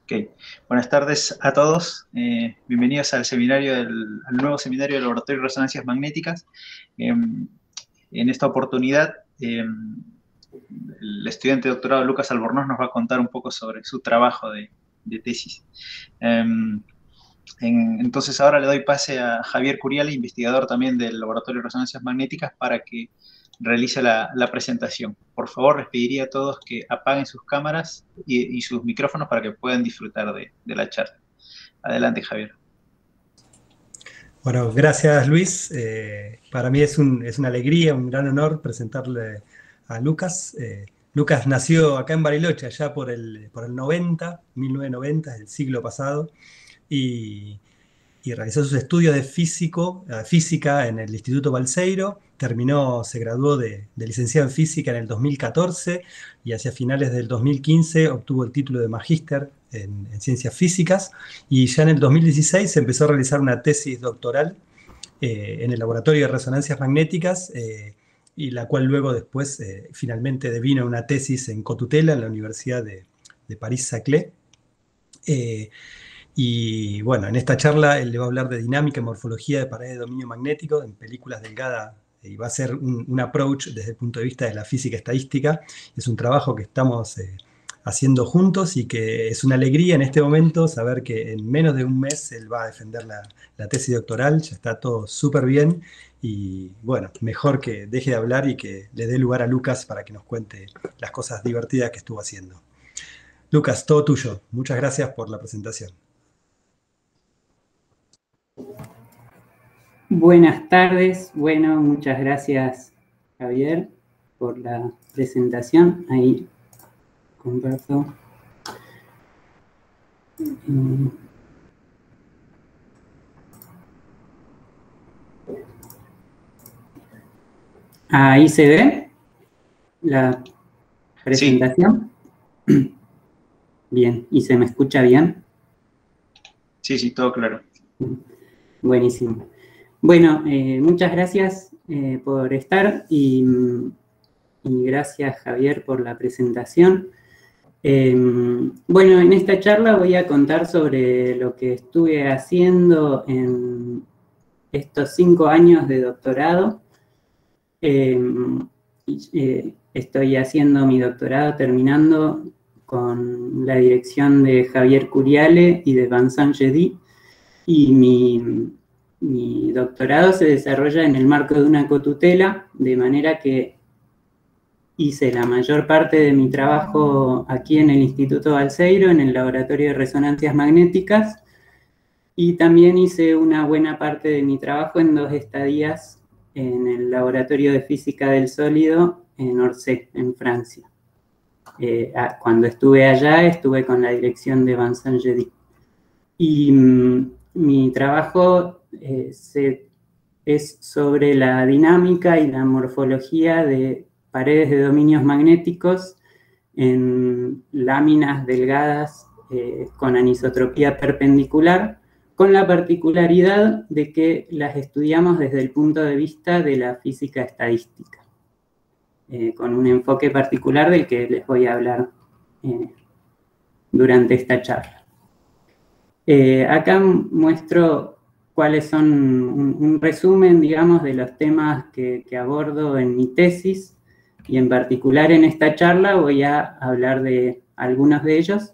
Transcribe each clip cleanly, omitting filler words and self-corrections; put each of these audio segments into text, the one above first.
Ok. Buenas tardes a todos. Bienvenidos al al nuevo seminario del Laboratorio de Resonancias Magnéticas. En esta oportunidad, el estudiante de doctorado Lucas Albornoz nos va a contar un poco sobre su trabajo de tesis. Entonces ahora le doy pase a Javier Curiale, investigador también del Laboratorio de Resonancias Magnéticas, para que realice la presentación. Por favor, les pediría a todos que apaguen sus cámaras y sus micrófonos para que puedan disfrutar de la charla. Adelante, Javier. Bueno, gracias Luis. Para mí es una alegría, un gran honor presentarle a Lucas. Lucas nació acá en Bariloche, allá por el 1990, el siglo pasado, y realizó sus estudios de física en el Instituto Balseiro. Se graduó de licenciado en física en el 2014 y hacia finales del 2015 obtuvo el título de magíster en ciencias físicas, y ya en el 2016 empezó a realizar una tesis doctoral en el Laboratorio de Resonancias Magnéticas, y la cual luego después finalmente devino una tesis en cotutela en la Universidad de París-Saclay. Y bueno, en esta charla él le va a hablar de dinámica y morfología de paredes de dominio magnético en películas delgadas, y va a ser un approach desde el punto de vista de la física estadística. Es un trabajo que estamos haciendo juntos y que es una alegría en este momento saber que en menos de un mes él va a defender la tesis doctoral. Ya está todo súper bien y bueno, mejor que deje de hablar y que le dé lugar a Lucas para que nos cuente las cosas divertidas que estuvo haciendo. Lucas, todo tuyo. Muchas gracias por la presentación. Buenas tardes. Bueno, muchas gracias, Javier, por la presentación. Ahí comparto. Ahí se ve la presentación. Sí. Bien, ¿y se me escucha bien? Sí, todo claro. Buenísimo. Bueno, muchas gracias por estar y gracias, Javier, por la presentación. Bueno, en esta charla voy a contar sobre lo que estuve haciendo en estos 5 años de doctorado. Estoy haciendo mi doctorado terminando con la dirección de Javier Curiale y de Vincent Jeudi, y mi doctorado se desarrolla en el marco de una cotutela, de manera que hice la mayor parte de mi trabajo aquí en el Instituto Balseiro, en el Laboratorio de Resonancias Magnéticas, y también hice una buena parte de mi trabajo en 2 estadías en el Laboratorio de Física del Sólido en Orsay, en Francia. Cuando estuve allá, estuve con la dirección de Vincent Jeudi. Y mi trabajo es sobre la dinámica y la morfología de paredes de dominios magnéticos en láminas delgadas con anisotropía perpendicular, con la particularidad de que las estudiamos desde el punto de vista de la física estadística, con un enfoque particular del que les voy a hablar durante esta charla. Acá muestro cuáles son un resumen, digamos, de los temas que abordo en mi tesis, y en particular en esta charla voy a hablar de algunos de ellos,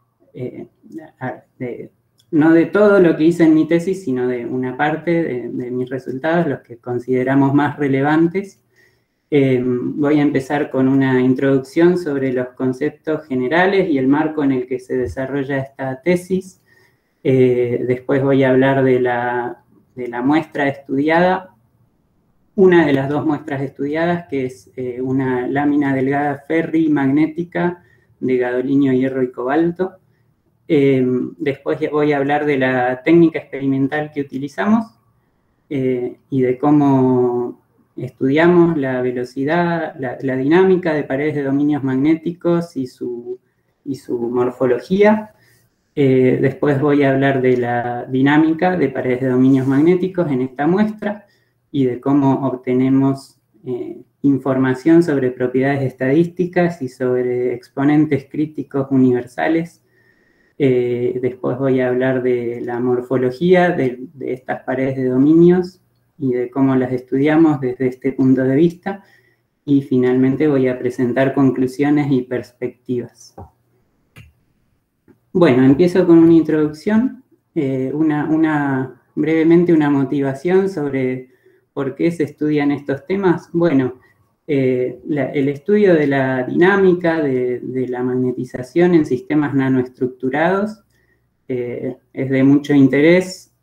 no de todo lo que hice en mi tesis, sino de una parte de mis resultados, los que consideramos más relevantes. Voy a empezar con una introducción sobre los conceptos generales y el marco en el que se desarrolla esta tesis. Después voy a hablar de la muestra estudiada, una de las 2 muestras estudiadas, que es una lámina delgada ferrimagnética de gadolinio, hierro y cobalto. Después voy a hablar de la técnica experimental que utilizamos y de cómo estudiamos la velocidad, la dinámica de paredes de dominios magnéticos y su morfología. Después voy a hablar de la dinámica de paredes de dominios magnéticos en esta muestra y de cómo obtenemos información sobre propiedades estadísticas y sobre exponentes críticos universales Después voy a hablar de la morfología de estas paredes de dominios y de cómo las estudiamos desde este punto de vista. Y finalmente voy a presentar conclusiones y perspectivas. Bueno, empiezo con una introducción, brevemente una motivación sobre por qué se estudian estos temas. Bueno, el estudio de la dinámica de la magnetización en sistemas nanoestructurados es de mucho interés.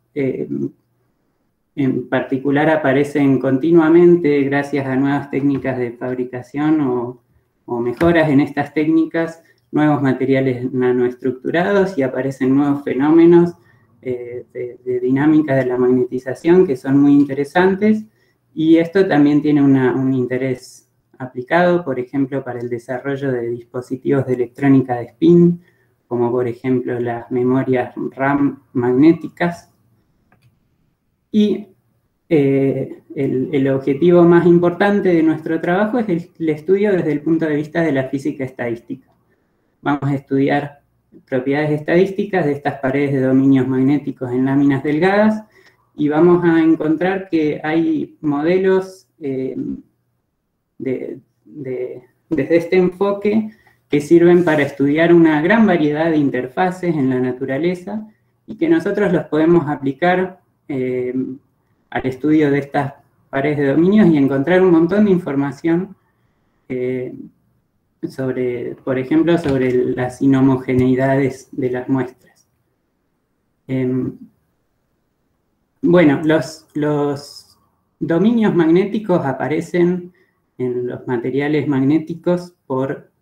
En particular aparecen continuamente, gracias a nuevas técnicas de fabricación o mejoras en estas técnicas, nuevos materiales nanoestructurados, y aparecen nuevos fenómenos de dinámica de la magnetización que son muy interesantes, y esto también tiene un interés aplicado, por ejemplo, para el desarrollo de dispositivos de electrónica de spin, como por ejemplo las memorias RAM magnéticas. Y el objetivo más importante de nuestro trabajo es el estudio desde el punto de vista de la física estadística. Vamos a estudiar propiedades estadísticas de estas paredes de dominios magnéticos en láminas delgadas, y vamos a encontrar que hay modelos desde este enfoque que sirven para estudiar una gran variedad de interfaces en la naturaleza, y que nosotros los podemos aplicar al estudio de estas paredes de dominios y encontrar un montón de información por ejemplo, sobre las inhomogeneidades de las muestras. Bueno, los dominios magnéticos aparecen en los materiales magnéticos por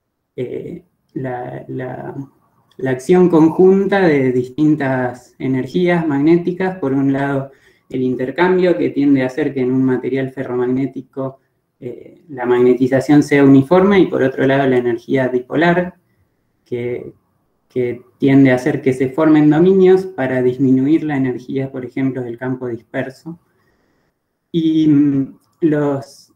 la acción conjunta de distintas energías magnéticas. Por un lado, el intercambio, que tiende a hacer que en un material ferromagnético la magnetización sea uniforme, y por otro lado la energía dipolar, que tiende a hacer que se formen dominios para disminuir la energía, por ejemplo, del campo disperso. Y los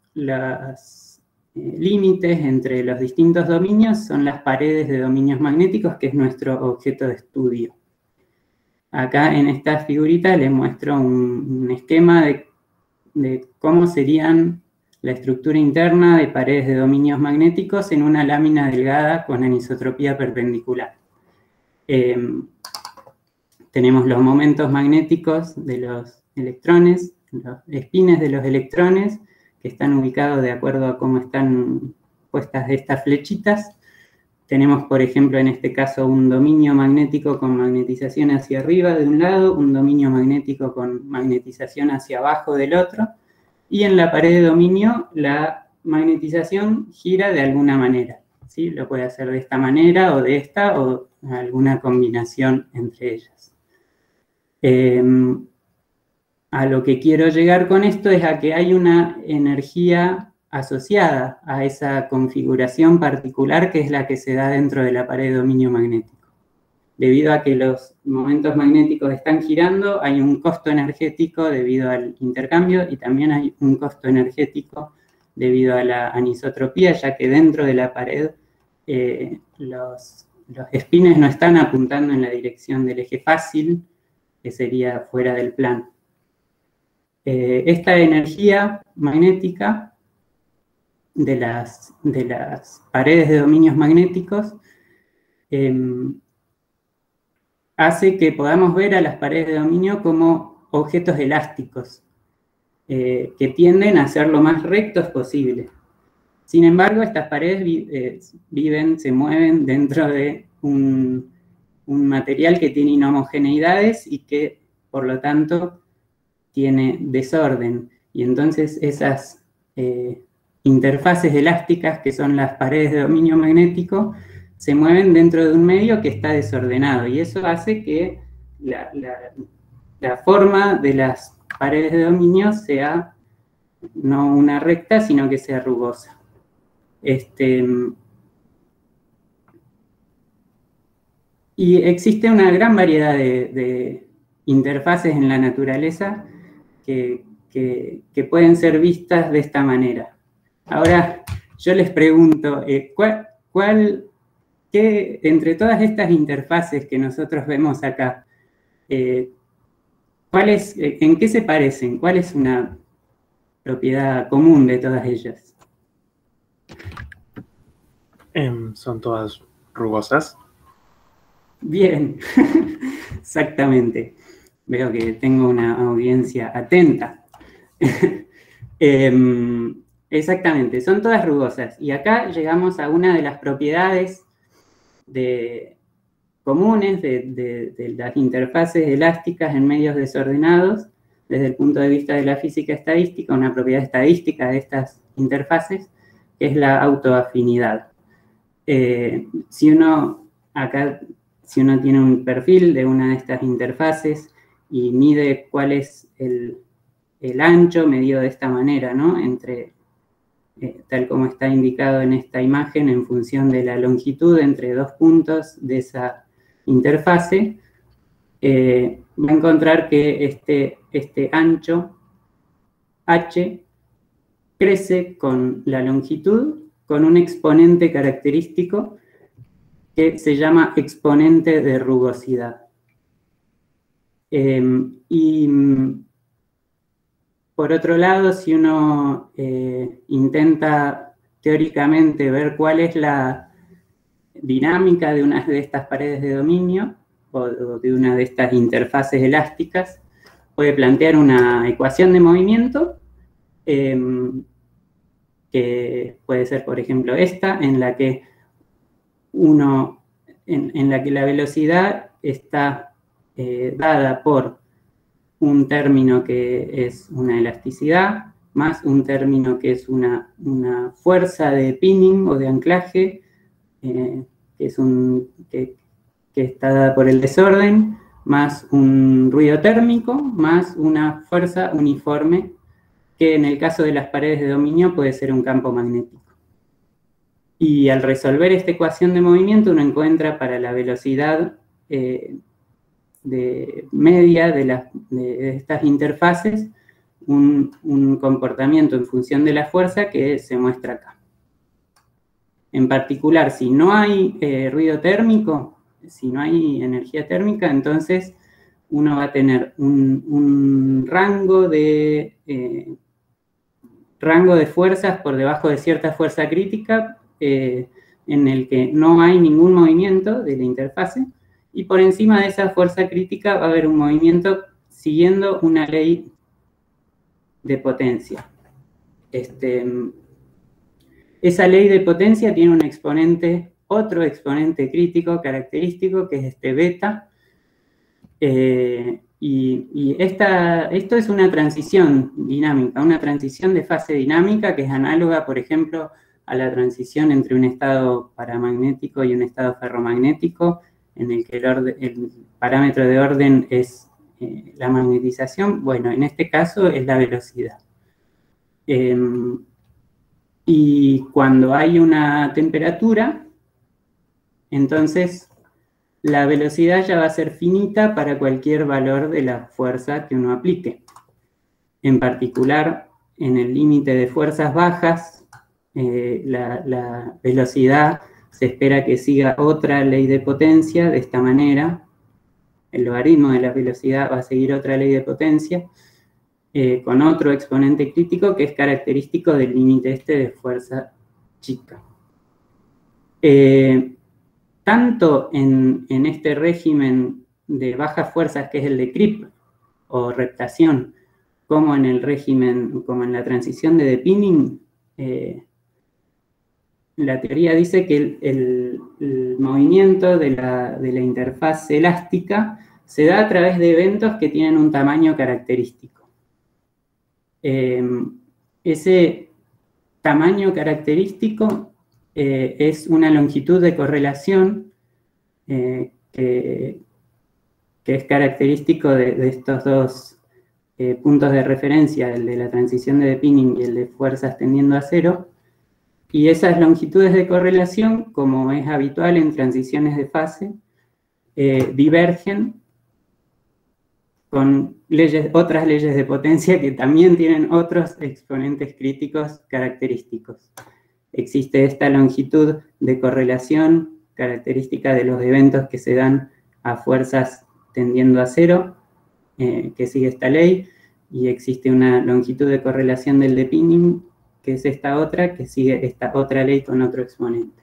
límites entre los distintos dominios son las paredes de dominios magnéticos, que es nuestro objeto de estudio. Acá en esta figurita les muestro un esquema de cómo serían la estructura interna de paredes de dominios magnéticos en una lámina delgada con anisotropía perpendicular. Tenemos los momentos magnéticos de los electrones, los espines de los electrones, que están ubicados de acuerdo a cómo están puestas estas flechitas. Tenemos, por ejemplo, en este caso, un dominio magnético con magnetización hacia arriba de un lado, un dominio magnético con magnetización hacia abajo del otro, y en la pared de dominio la magnetización gira de alguna manera, ¿sí? Lo puede hacer de esta manera o de esta, o alguna combinación entre ellas. A lo que quiero llegar con esto es a que hay una energía asociada a esa configuración particular, que es la que se da dentro de la pared de dominio magnético. Debido a que los momentos magnéticos están girando, hay un costo energético debido al intercambio, y también hay un costo energético debido a la anisotropía, ya que dentro de la pared los espines no están apuntando en la dirección del eje fácil, que sería fuera del plano. Esta energía magnética de las paredes de dominios magnéticos hace que podamos ver a las paredes de dominio como objetos elásticos, que tienden a ser lo más rectos posible. Sin embargo, estas paredes se mueven dentro de un material que tiene inhomogeneidades y que, por lo tanto, tiene desorden. Y entonces esas interfaces elásticas, que son las paredes de dominio magnético, se mueven dentro de un medio que está desordenado, y eso hace que la forma de las paredes de dominio sea no una recta, sino que sea rugosa. Y existe una gran variedad de interfaces en la naturaleza que pueden ser vistas de esta manera. Ahora, yo les pregunto, ¿cuál que entre todas estas interfaces que nosotros vemos acá, ¿en qué se parecen? ¿Cuál es una propiedad común de todas ellas? Son todas rugosas. Bien, exactamente. Veo que tengo una audiencia atenta. Exactamente, son todas rugosas. Y acá llegamos a una de las propiedades comunes de las interfaces elásticas en medios desordenados, desde el punto de vista de la física estadística, una propiedad estadística de estas interfaces, que es la autoafinidad. Si uno tiene un perfil de una de estas interfaces y mide cuál es el ancho medido de esta manera, ¿no? Tal como está indicado en esta imagen, en función de la longitud entre dos puntos de esa interfase, va a encontrar que este ancho h crece con la longitud con un exponente característico que se llama exponente de rugosidad. Y por otro lado, si uno intenta teóricamente ver cuál es la dinámica de una de estas paredes de dominio o de una de estas interfaces elásticas, puede plantear una ecuación de movimiento que puede ser, por ejemplo, esta, en la que la velocidad está dada por un término que es una elasticidad, más un término que es una fuerza de pinning o de anclaje, que está dada por el desorden, más un ruido térmico, más una fuerza uniforme, que en el caso de las paredes de dominio puede ser un campo magnético. Y al resolver esta ecuación de movimiento, uno encuentra para la velocidad media de estas interfaces un comportamiento en función de la fuerza que se muestra acá. En particular, si no hay ruido térmico, si no hay energía térmica, entonces uno va a tener un rango de fuerzas por debajo de cierta fuerza crítica en el que no hay ningún movimiento de la interfase, y por encima de esa fuerza crítica va a haber un movimiento siguiendo una ley de potencia. Esa ley de potencia tiene un exponente, otro exponente crítico característico, que es este beta, y esto es una transición dinámica, una transición de fase dinámica que es análoga, por ejemplo, a la transición entre un estado paramagnético y un estado ferromagnético, en el que el parámetro de orden es la magnetización. Bueno, en este caso es la velocidad. Y cuando hay una temperatura, entonces la velocidad ya va a ser finita para cualquier valor de la fuerza que uno aplique. En particular, en el límite de fuerzas bajas, la velocidad se espera que siga otra ley de potencia de esta manera. El logaritmo de la velocidad va a seguir otra ley de potencia con otro exponente crítico que es característico del límite de fuerza chica. Tanto en este régimen de bajas fuerzas, que es el de creep o reptación, como en el régimen, como en la transición de depinning, la teoría dice que el movimiento de la interfaz elástica se da a través de eventos que tienen un tamaño característico. Ese tamaño característico es una longitud de correlación que es característico de estos dos puntos de referencia, el de la transición de depinning y el de fuerzas tendiendo a cero. Y esas longitudes de correlación, como es habitual en transiciones de fase, divergen con otras leyes de potencia que también tienen otros exponentes críticos característicos. Existe esta longitud de correlación característica de los eventos que se dan a fuerzas tendiendo a cero, que sigue esta ley, y existe una longitud de correlación del de Pinning, que es esta otra, que sigue esta otra ley con otro exponente.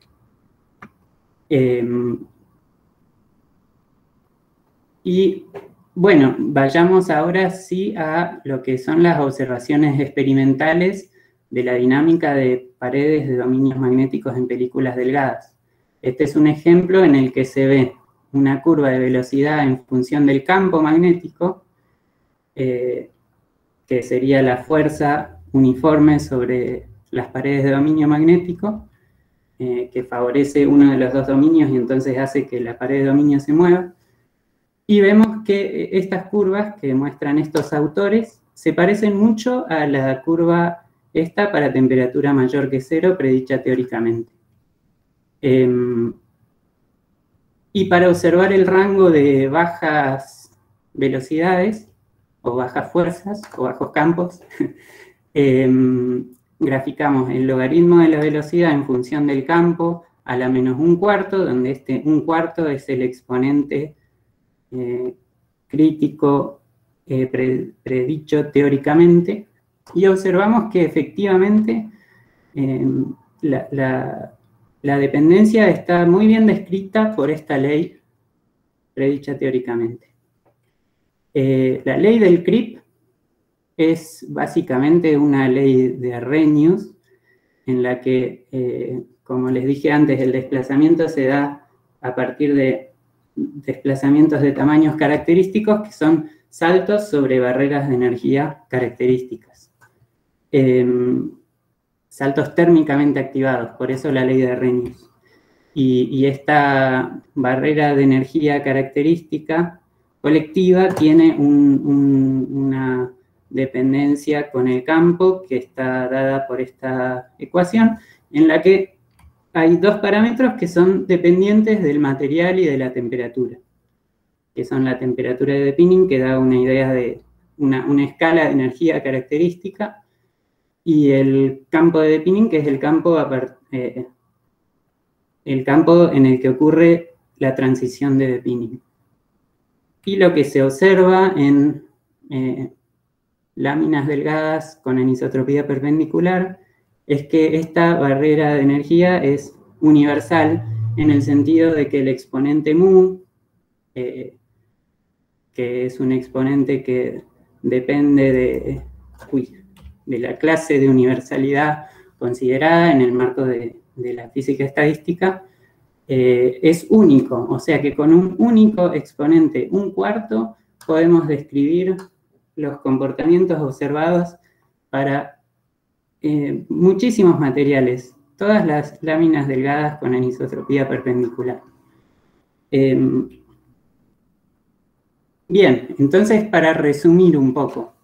Y bueno, vayamos ahora sí a lo que son las observaciones experimentales de la dinámica de paredes de dominios magnéticos en películas delgadas. Este es un ejemplo en el que se ve una curva de velocidad en función del campo magnético, que sería la fuerza uniforme sobre las paredes de dominio magnético, que favorece uno de los dos dominios y entonces hace que la pared de dominio se mueva. Y vemos que estas curvas que muestran estos autores se parecen mucho a la curva esta para temperatura mayor que cero, predicha teóricamente. Y para observar el rango de bajas velocidades, o bajas fuerzas, o bajos campos, graficamos el logaritmo de la velocidad en función del campo a la menos 1/4, donde este 1/4 es el exponente crítico predicho teóricamente, y observamos que efectivamente la dependencia está muy bien descrita por esta ley predicha teóricamente. La ley del CRIP es básicamente una ley de Arrhenius, en la que, como les dije antes, el desplazamiento se da a partir de desplazamientos de tamaños característicos, que son saltos sobre barreras de energía características. Saltos térmicamente activados, por eso la ley de Arrhenius. Y esta barrera de energía característica colectiva tiene una dependencia con el campo que está dada por esta ecuación, en la que hay dos parámetros que son dependientes del material y de la temperatura, que son la temperatura de Pinning, que da una idea de una escala de energía característica, y el campo de Pinning, que es el campo en el que ocurre la transición de Pinning. Y lo que se observa en láminas delgadas con anisotropía perpendicular es que esta barrera de energía es universal, en el sentido de que el exponente mu, que es un exponente que depende de la clase de universalidad considerada en el marco de la física estadística, es único, o sea que con un único exponente 1/4 podemos describir los comportamientos observados para muchísimos materiales, todas las láminas delgadas con anisotropía perpendicular. Bien, entonces para resumir un poco,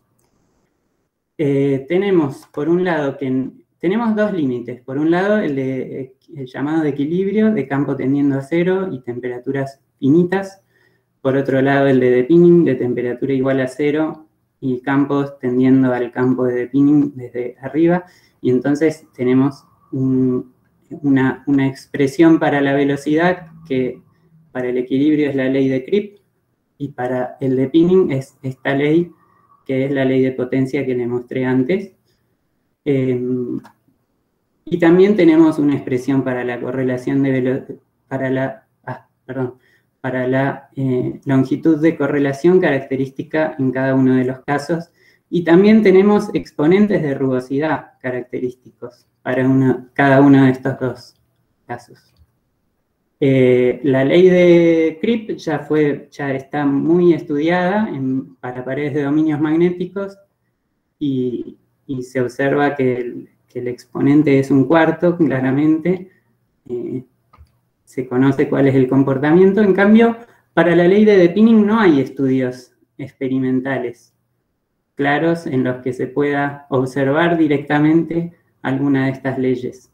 tenemos por un lado tenemos dos límites. Por un lado, el llamado de equilibrio, de campo tendiendo a cero y temperaturas finitas. Por otro lado, el de Pinning, de temperatura igual a cero y campos tendiendo al campo de Pinning desde arriba. Y entonces tenemos una expresión para la velocidad, que para el equilibrio es la ley de Crip, y para el de Pinning es esta ley, que es la ley de potencia que le mostré antes. Y también tenemos una expresión para la correlación para la longitud de correlación característica en cada uno de los casos. Y también tenemos exponentes de rugosidad característicos para cada uno de estos dos casos. La ley de Crip ya está muy estudiada para paredes de dominios magnéticos, y se observa que el exponente es 1/4, claramente. Se conoce cuál es el comportamiento. En cambio, para la ley de Pinning no hay estudios experimentales claros en los que se pueda observar directamente alguna de estas leyes.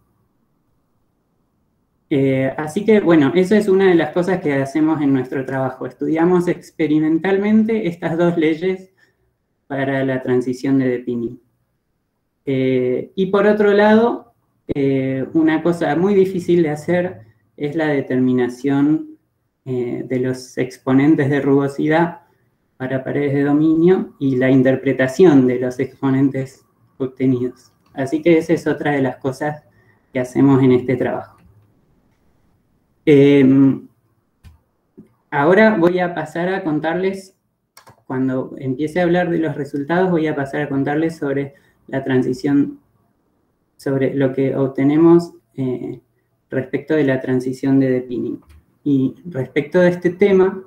Así que, bueno, eso es una de las cosas que hacemos en nuestro trabajo. Estudiamos experimentalmente estas dos leyes para la transición de Pinning. Y por otro lado, una cosa muy difícil de hacer es la determinación de los exponentes de rugosidad para paredes de dominio y la interpretación de los exponentes obtenidos. Así que esa es otra de las cosas que hacemos en este trabajo. Ahora voy a pasar a contarles, cuando empiece a hablar de los resultados, voy a pasar a contarles sobre la transición, sobre lo que obtenemos respecto de la transición de depinning. Y respecto de este tema,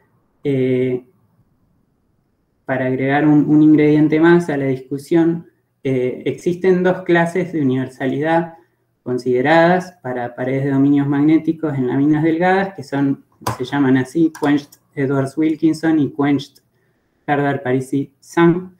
para agregar un ingrediente más a la discusión, existen dos clases de universalidad consideradas para paredes de dominios magnéticos en láminas delgadas, que se llaman así, Quenched Edwards-Wilkinson y Quenched Hardar-Parisi-Sam,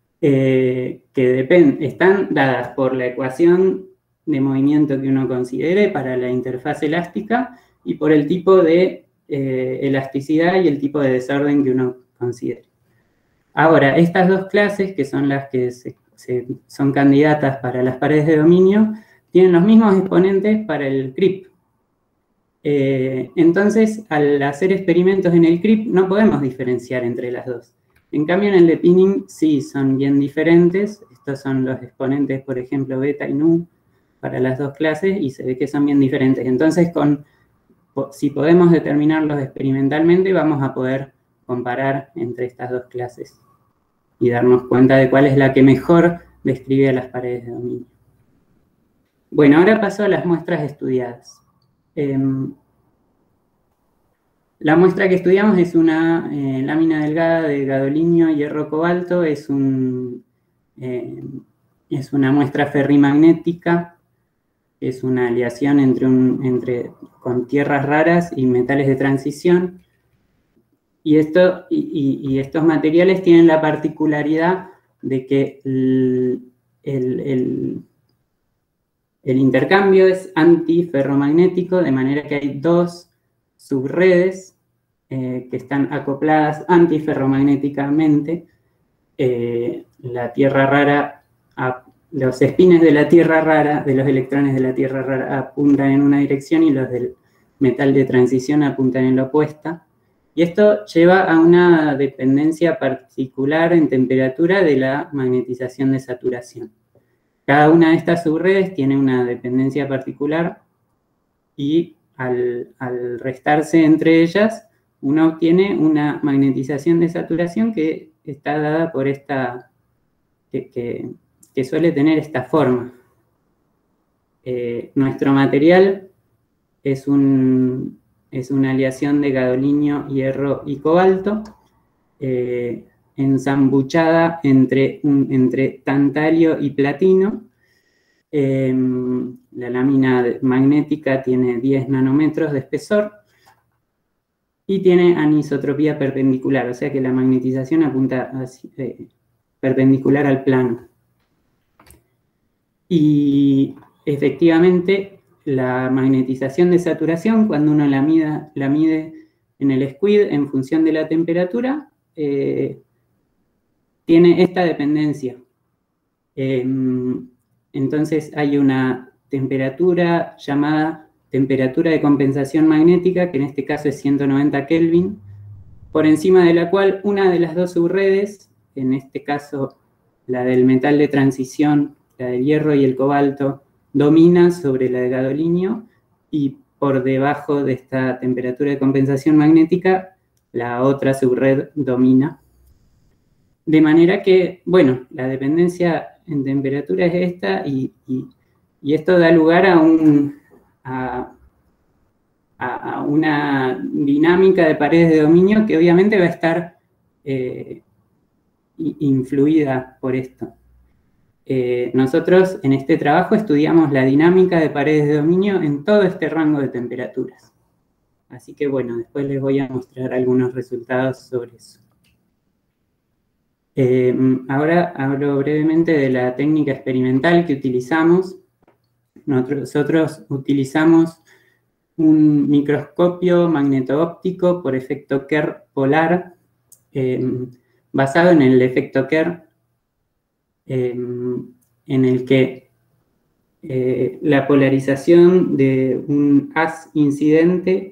que están dadas por la ecuación de movimiento que uno considere para la interfaz elástica y por el tipo de elasticidad y el tipo de desorden que uno considere. Ahora, estas dos clases, que son las que son candidatas para las paredes de dominio, tienen los mismos exponentes para el CRIP. Entonces, al hacer experimentos en el CRIP, no podemos diferenciar entre las dos. En cambio, en el depinning sí son bien diferentes. Estos son los exponentes, por ejemplo, beta y nu para las dos clases, y se ve que son bien diferentes. Entonces, si podemos determinarlos experimentalmente, vamos a poder comparar entre estas dos clases y darnos cuenta de cuál es la que mejor describe a las paredes de dominio. Bueno, ahora paso a las muestras estudiadas. La muestra que estudiamos es una lámina delgada de gadolinio hierro cobalto, es una muestra ferrimagnética, es una aleación con tierras raras y metales de transición. Y estos materiales tienen la particularidad de que el intercambio es antiferromagnético, de manera que hay dos subredes que están acopladas antiferromagnéticamente. La tierra rara, los espines de la tierra rara, de los electrones de la tierra rara, apuntan en una dirección y los del metal de transición apuntan en la opuesta. Y esto lleva a una dependencia particular en temperatura de la magnetización de saturación. Cada una de estas subredes tiene una dependencia particular y al restarse entre ellas, uno obtiene una magnetización de saturación que está dada por esta, que suele tener esta forma. Nuestro material es una aleación de gadolinio, hierro y cobalto, ensambuchada entre tantalio y platino. La lámina magnética tiene 10 nanómetros de espesor y tiene anisotropía perpendicular, o sea que la magnetización apunta perpendicular al plano. Y efectivamente, la magnetización de saturación, cuando uno la mide en el SQUID en función de la temperatura, tiene esta dependencia. Entonces hay una temperatura llamada temperatura de compensación magnética, que en este caso es 190 Kelvin, por encima de la cual una de las dos subredes, en este caso la del metal de transición, la del hierro y el cobalto, domina sobre la de gadolinio, y por debajo de esta temperatura de compensación magnética, la otra subred domina. De manera que, bueno, la dependencia en temperatura es esta, y esto da lugar a una dinámica de paredes de dominio que obviamente va a estar influida por esto. Nosotros en este trabajo estudiamos la dinámica de paredes de dominio en todo este rango de temperaturas. Así que bueno, después les voy a mostrar algunos resultados sobre eso. Ahora hablo brevemente de la técnica experimental que utilizamos. Nosotros utilizamos un microscopio magneto-óptico por efecto Kerr polar, basado en el efecto Kerr, en el que la polarización de un haz incidente,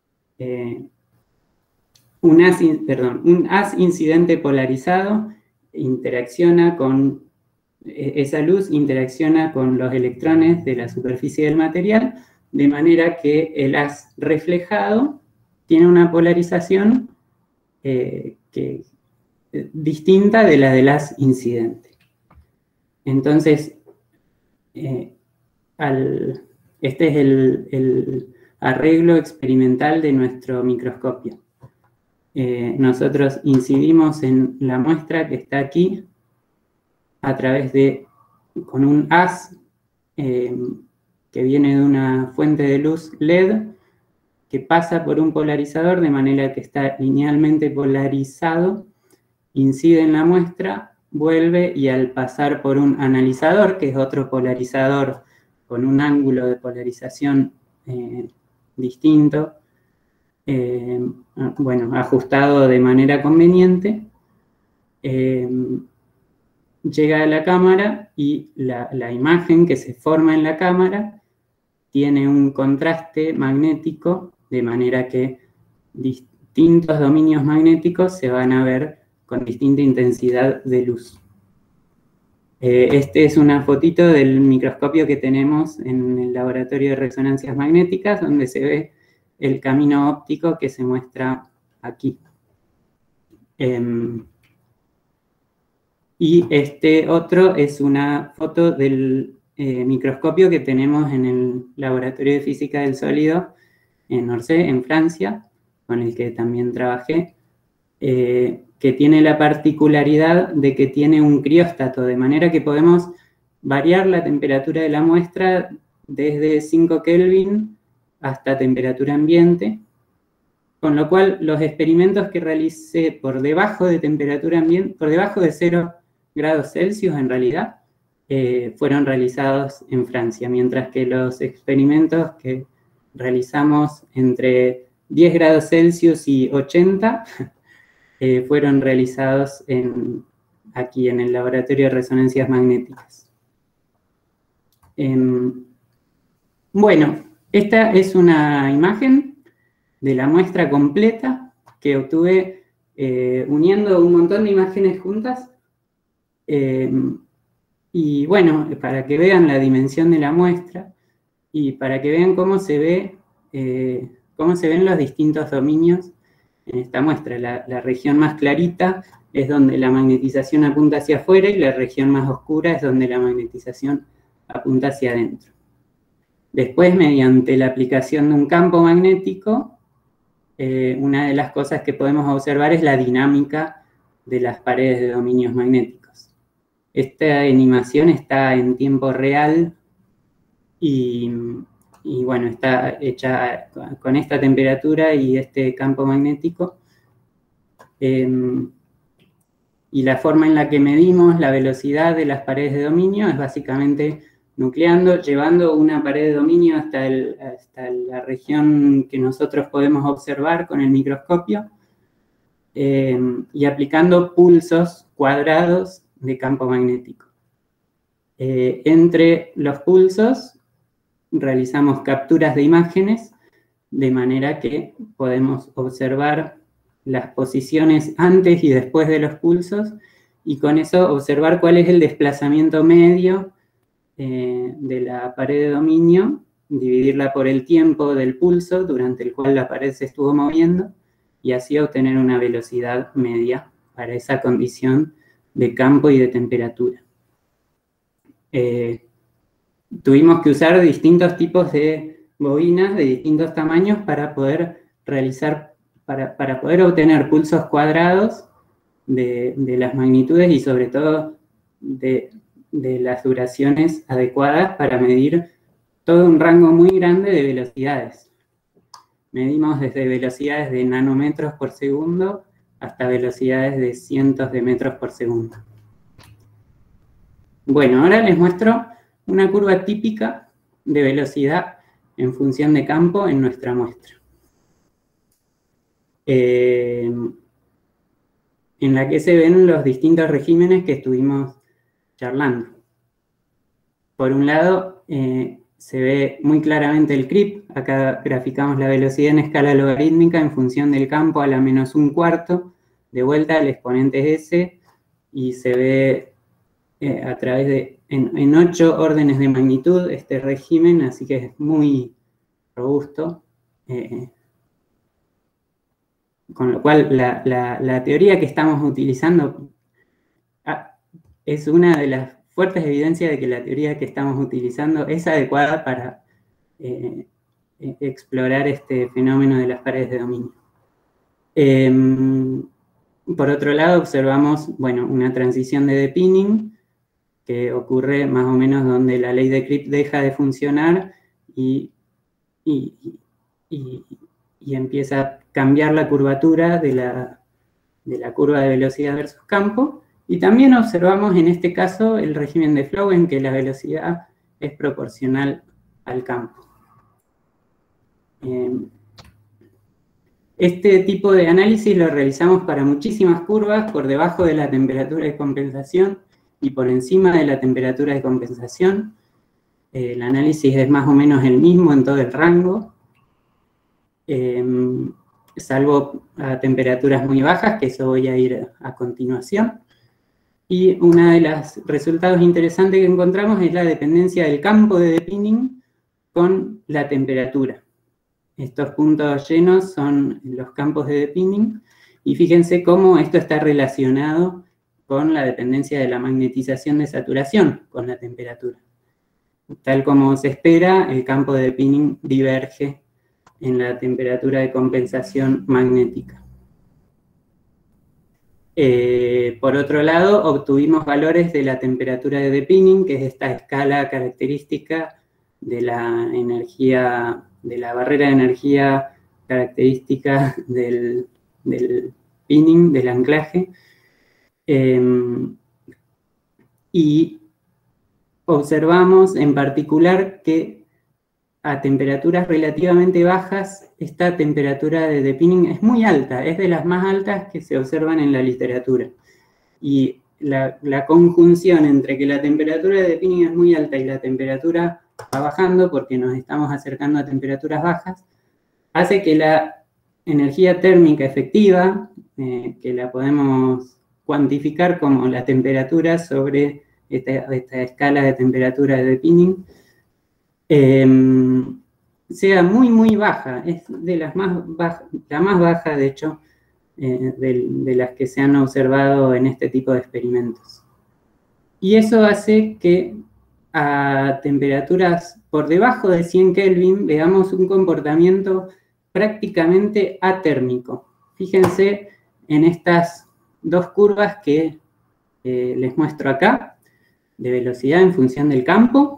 un haz incidente polarizado interacciona con, esa luz interacciona con los electrones de la superficie del material, de manera que el haz reflejado tiene una polarización distinta de la del haz incidente. Entonces, este es el arreglo experimental de nuestro microscopio. Nosotros incidimos en la muestra que está aquí a través con un haz que viene de una fuente de luz LED que pasa por un polarizador de manera que está linealmente polarizado, incide en la muestra, vuelve y al pasar por un analizador, que es otro polarizador con un ángulo de polarización distinto, bueno, ajustado de manera conveniente, llega a la cámara y la imagen que se forma en la cámara tiene un contraste magnético, de manera que distintos dominios magnéticos se van a ver con distinta intensidad de luz. Este es una fotito del microscopio que tenemos en el laboratorio de resonancias magnéticas, donde se ve el camino óptico que se muestra aquí. Y este otro es una foto del microscopio que tenemos en el Laboratorio de Física del Sólido en Orsay, en Francia, con el que también trabajé, que tiene la particularidad de que tiene un crióstato, de manera que podemos variar la temperatura de la muestra desde 5 Kelvin hasta temperatura ambiente, con lo cual los experimentos que realicé por debajo de temperatura ambiente, por debajo de 0 grados Celsius en realidad, fueron realizados en Francia, mientras que los experimentos que realizamos entre 10 grados Celsius y 80 fueron realizados aquí en el Laboratorio de Resonancias Magnéticas. Bueno, esta es una imagen de la muestra completa que obtuve uniendo un montón de imágenes juntas. Y bueno, para que vean la dimensión de la muestra y para que vean cómo se ven los distintos dominios en esta muestra. La región más clarita es donde la magnetización apunta hacia afuera y la región más oscura es donde la magnetización apunta hacia adentro. Después, mediante la aplicación de un campo magnético, una de las cosas que podemos observar es la dinámica de las paredes de dominios magnéticos. Esta animación está en tiempo real y bueno, está hecha con esta temperatura y este campo magnético. Y la forma en la que medimos la velocidad de las paredes de dominio es básicamente nucleando, llevando una pared de dominio hasta la región que nosotros podemos observar con el microscopio y aplicando pulsos cuadrados de campo magnético. Entre los pulsos realizamos capturas de imágenes de manera que podemos observar las posiciones antes y después de los pulsos y con eso observar cuál es el desplazamiento medio de la pared de dominio, dividirla por el tiempo del pulso durante el cual la pared se estuvo moviendo y así obtener una velocidad media para esa condición de campo y de temperatura. Tuvimos que usar distintos tipos de bobinas de distintos tamaños para poder realizar, para poder obtener pulsos cuadrados de las magnitudes y sobre todo de las duraciones adecuadas para medir todo un rango muy grande de velocidades. Medimos desde velocidades de nanómetros por segundo hasta velocidades de cientos de metros por segundo. Bueno, ahora les muestro una curva típica de velocidad en función de campo en nuestra muestra. En la que se ven los distintos regímenes que estuvimos charlando. Por un lado, se ve muy claramente el creep. Acá graficamos la velocidad en escala logarítmica en función del campo a la -1/4. De vuelta el exponente es S, y se ve a través de, en 8 órdenes de magnitud este régimen, así que es muy robusto. Con lo cual, la teoría que estamos utilizando es una de las fuertes evidencias de que la teoría que estamos utilizando es adecuada para explorar este fenómeno de las paredes de dominio. Por otro lado, observamos, bueno, una transición de depinning que ocurre más o menos donde la ley de Creep deja de funcionar y empieza a cambiar la curvatura de la curva de velocidad versus campo. Y también observamos en este caso el régimen de flow en que la velocidad es proporcional al campo. Este tipo de análisis lo realizamos para muchísimas curvas por debajo de la temperatura de compensación y por encima de la temperatura de compensación. El análisis es más o menos el mismo en todo el rango, salvo a temperaturas muy bajas, que eso voy a ir a continuación. Y uno de los resultados interesantes que encontramos es la dependencia del campo de depinning con la temperatura. Estos puntos llenos son los campos de depinning, y fíjense cómo esto está relacionado con la dependencia de la magnetización de saturación con la temperatura. Tal como se espera, el campo de depinning diverge en la temperatura de compensación magnética. Por otro lado, obtuvimos valores de la temperatura de depinning, que es esta escala característica de la energía, de la barrera de energía característica del pinning, del anclaje. Y observamos en particular que a temperaturas relativamente bajas, esta temperatura de depinning es muy alta, es de las más altas que se observan en la literatura. Y la conjunción entre que la temperatura de depinning es muy alta y la temperatura va bajando, porque nos estamos acercando a temperaturas bajas, hace que la energía térmica efectiva, que la podemos cuantificar como la temperatura sobre esta escala de temperatura de depinning, sea muy, muy baja. Es de las más bajas, la más baja, de hecho, de las que se han observado en este tipo de experimentos. Y eso hace que a temperaturas por debajo de 100 Kelvin veamos un comportamiento prácticamente atérmico. Fíjense en estas dos curvas que les muestro acá, de velocidad en función del campo,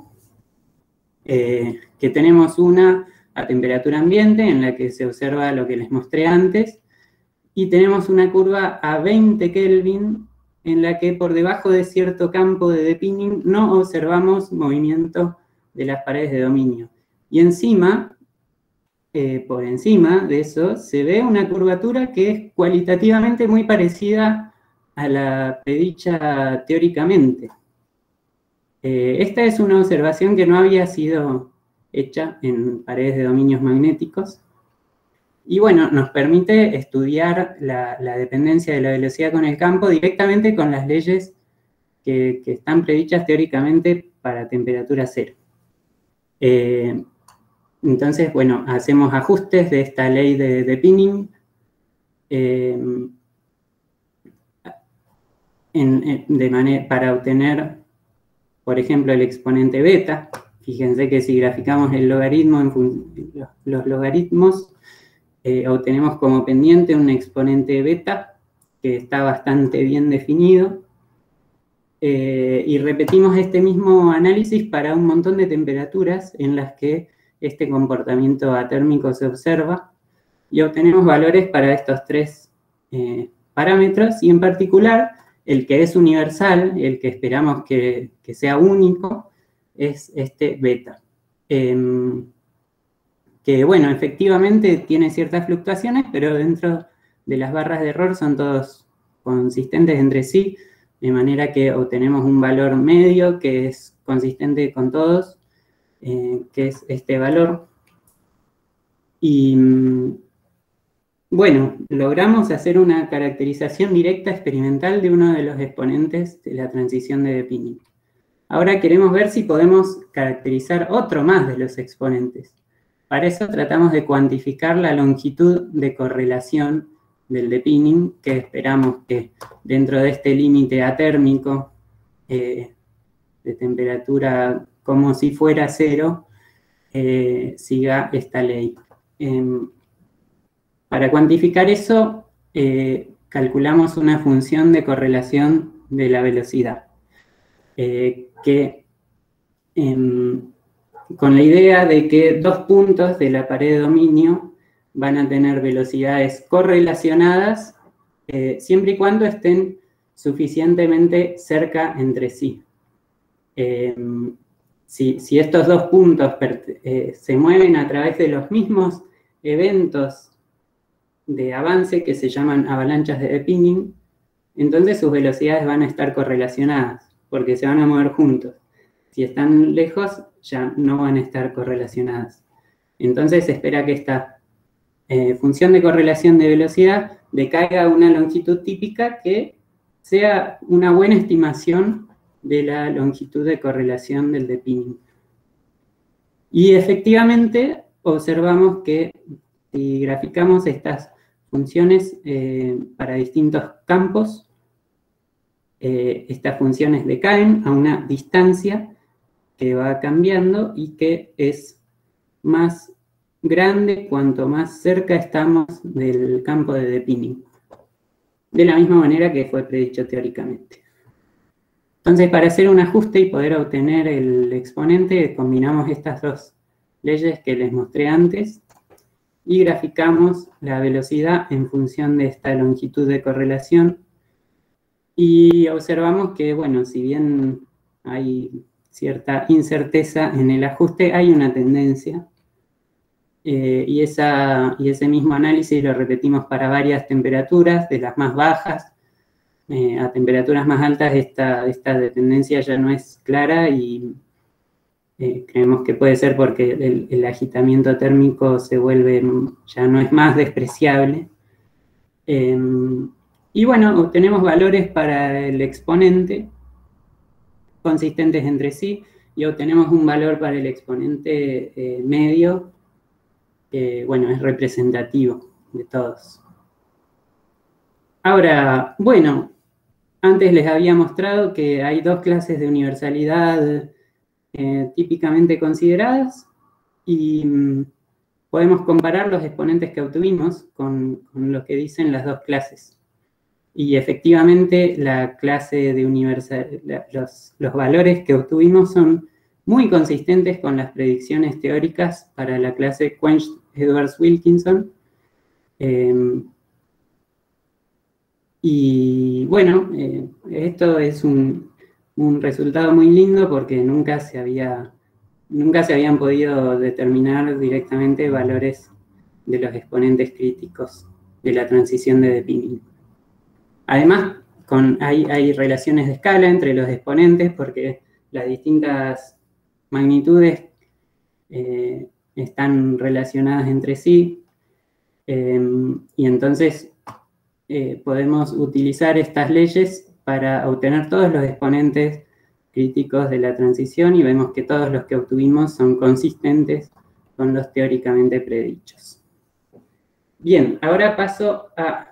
que tenemos una a temperatura ambiente, en la que se observa lo que les mostré antes, y tenemos una curva a 20 Kelvin, en la que por debajo de cierto campo de depinning no observamos movimiento de las paredes de dominio. Y encima, por encima de eso, se ve una curvatura que es cualitativamente muy parecida a la predicha teóricamente. Esta es una observación que no había sido hecha en paredes de dominios magnéticos. Y bueno, nos permite estudiar la dependencia de la velocidad con el campo directamente con las leyes que están predichas teóricamente para temperatura cero. Entonces, bueno, hacemos ajustes de esta ley de pinning para obtener, por ejemplo, el exponente beta. Fíjense que si graficamos el logaritmo, los logaritmos, obtenemos como pendiente un exponente beta que está bastante bien definido. Y repetimos este mismo análisis para un montón de temperaturas en las que este comportamiento atérmico se observa, y obtenemos valores para estos tres parámetros, y en particular el que es universal, el que esperamos que sea único, es este beta. Que bueno, efectivamente tiene ciertas fluctuaciones, pero dentro de las barras de error son todos consistentes entre sí, de manera que obtenemos un valor medio que es consistente con todos, que es este valor. Y bueno, logramos hacer una caracterización directa experimental de uno de los exponentes de la transición de Depinning. Ahora queremos ver si podemos caracterizar otro más de los exponentes. Para eso tratamos de cuantificar la longitud de correlación del Depinning, que esperamos que dentro de este límite atérmico de temperatura como si fuera cero, siga esta ley. Para cuantificar eso, calculamos una función de correlación de la velocidad, con la idea de que dos puntos de la pared de dominio van a tener velocidades correlacionadas siempre y cuando estén suficientemente cerca entre sí. Si estos dos puntos se mueven a través de los mismos eventos de avance que se llaman avalanchas de Depinning, entonces sus velocidades van a estar correlacionadas, porque se van a mover juntos. Si están lejos, ya no van a estar correlacionadas. Entonces se espera que esta función de correlación de velocidad decaiga a una longitud típica que sea una buena estimación de la longitud de correlación del Depinning. Y efectivamente observamos que si graficamos estas funciones para distintos campos, estas funciones decaen a una distancia que va cambiando y que es más grande cuanto más cerca estamos del campo de Depinning, de la misma manera que fue predicho teóricamente. Entonces, para hacer un ajuste y poder obtener el exponente, combinamos estas dos leyes que les mostré antes y graficamos la velocidad en función de esta longitud de correlación. Y observamos que, bueno, si bien hay cierta incerteza en el ajuste, hay una tendencia. Y ese mismo análisis lo repetimos para varias temperaturas, de las más bajas a temperaturas más altas. Esta tendencia ya no es clara y creemos que puede ser porque el agitamiento térmico se vuelve, ya no es más despreciable. Y bueno, obtenemos valores para el exponente consistentes entre sí y obtenemos un valor para el exponente medio que, bueno, es representativo de todos. Ahora, bueno, antes les había mostrado que hay dos clases de universalidad típicamente consideradas y podemos comparar los exponentes que obtuvimos con lo que dicen las dos clases. Y efectivamente la clase de los valores que obtuvimos son muy consistentes con las predicciones teóricas para la clase Quench-Edwards-Wilkinson. Y bueno, esto es un resultado muy lindo porque nunca se habían podido determinar directamente valores de los exponentes críticos de la transición de Depinning. Además, hay relaciones de escala entre los exponentes porque las distintas magnitudes están relacionadas entre sí y entonces podemos utilizar estas leyes para obtener todos los exponentes críticos de la transición y vemos que todos los que obtuvimos son consistentes con los teóricamente predichos. Bien, ahora paso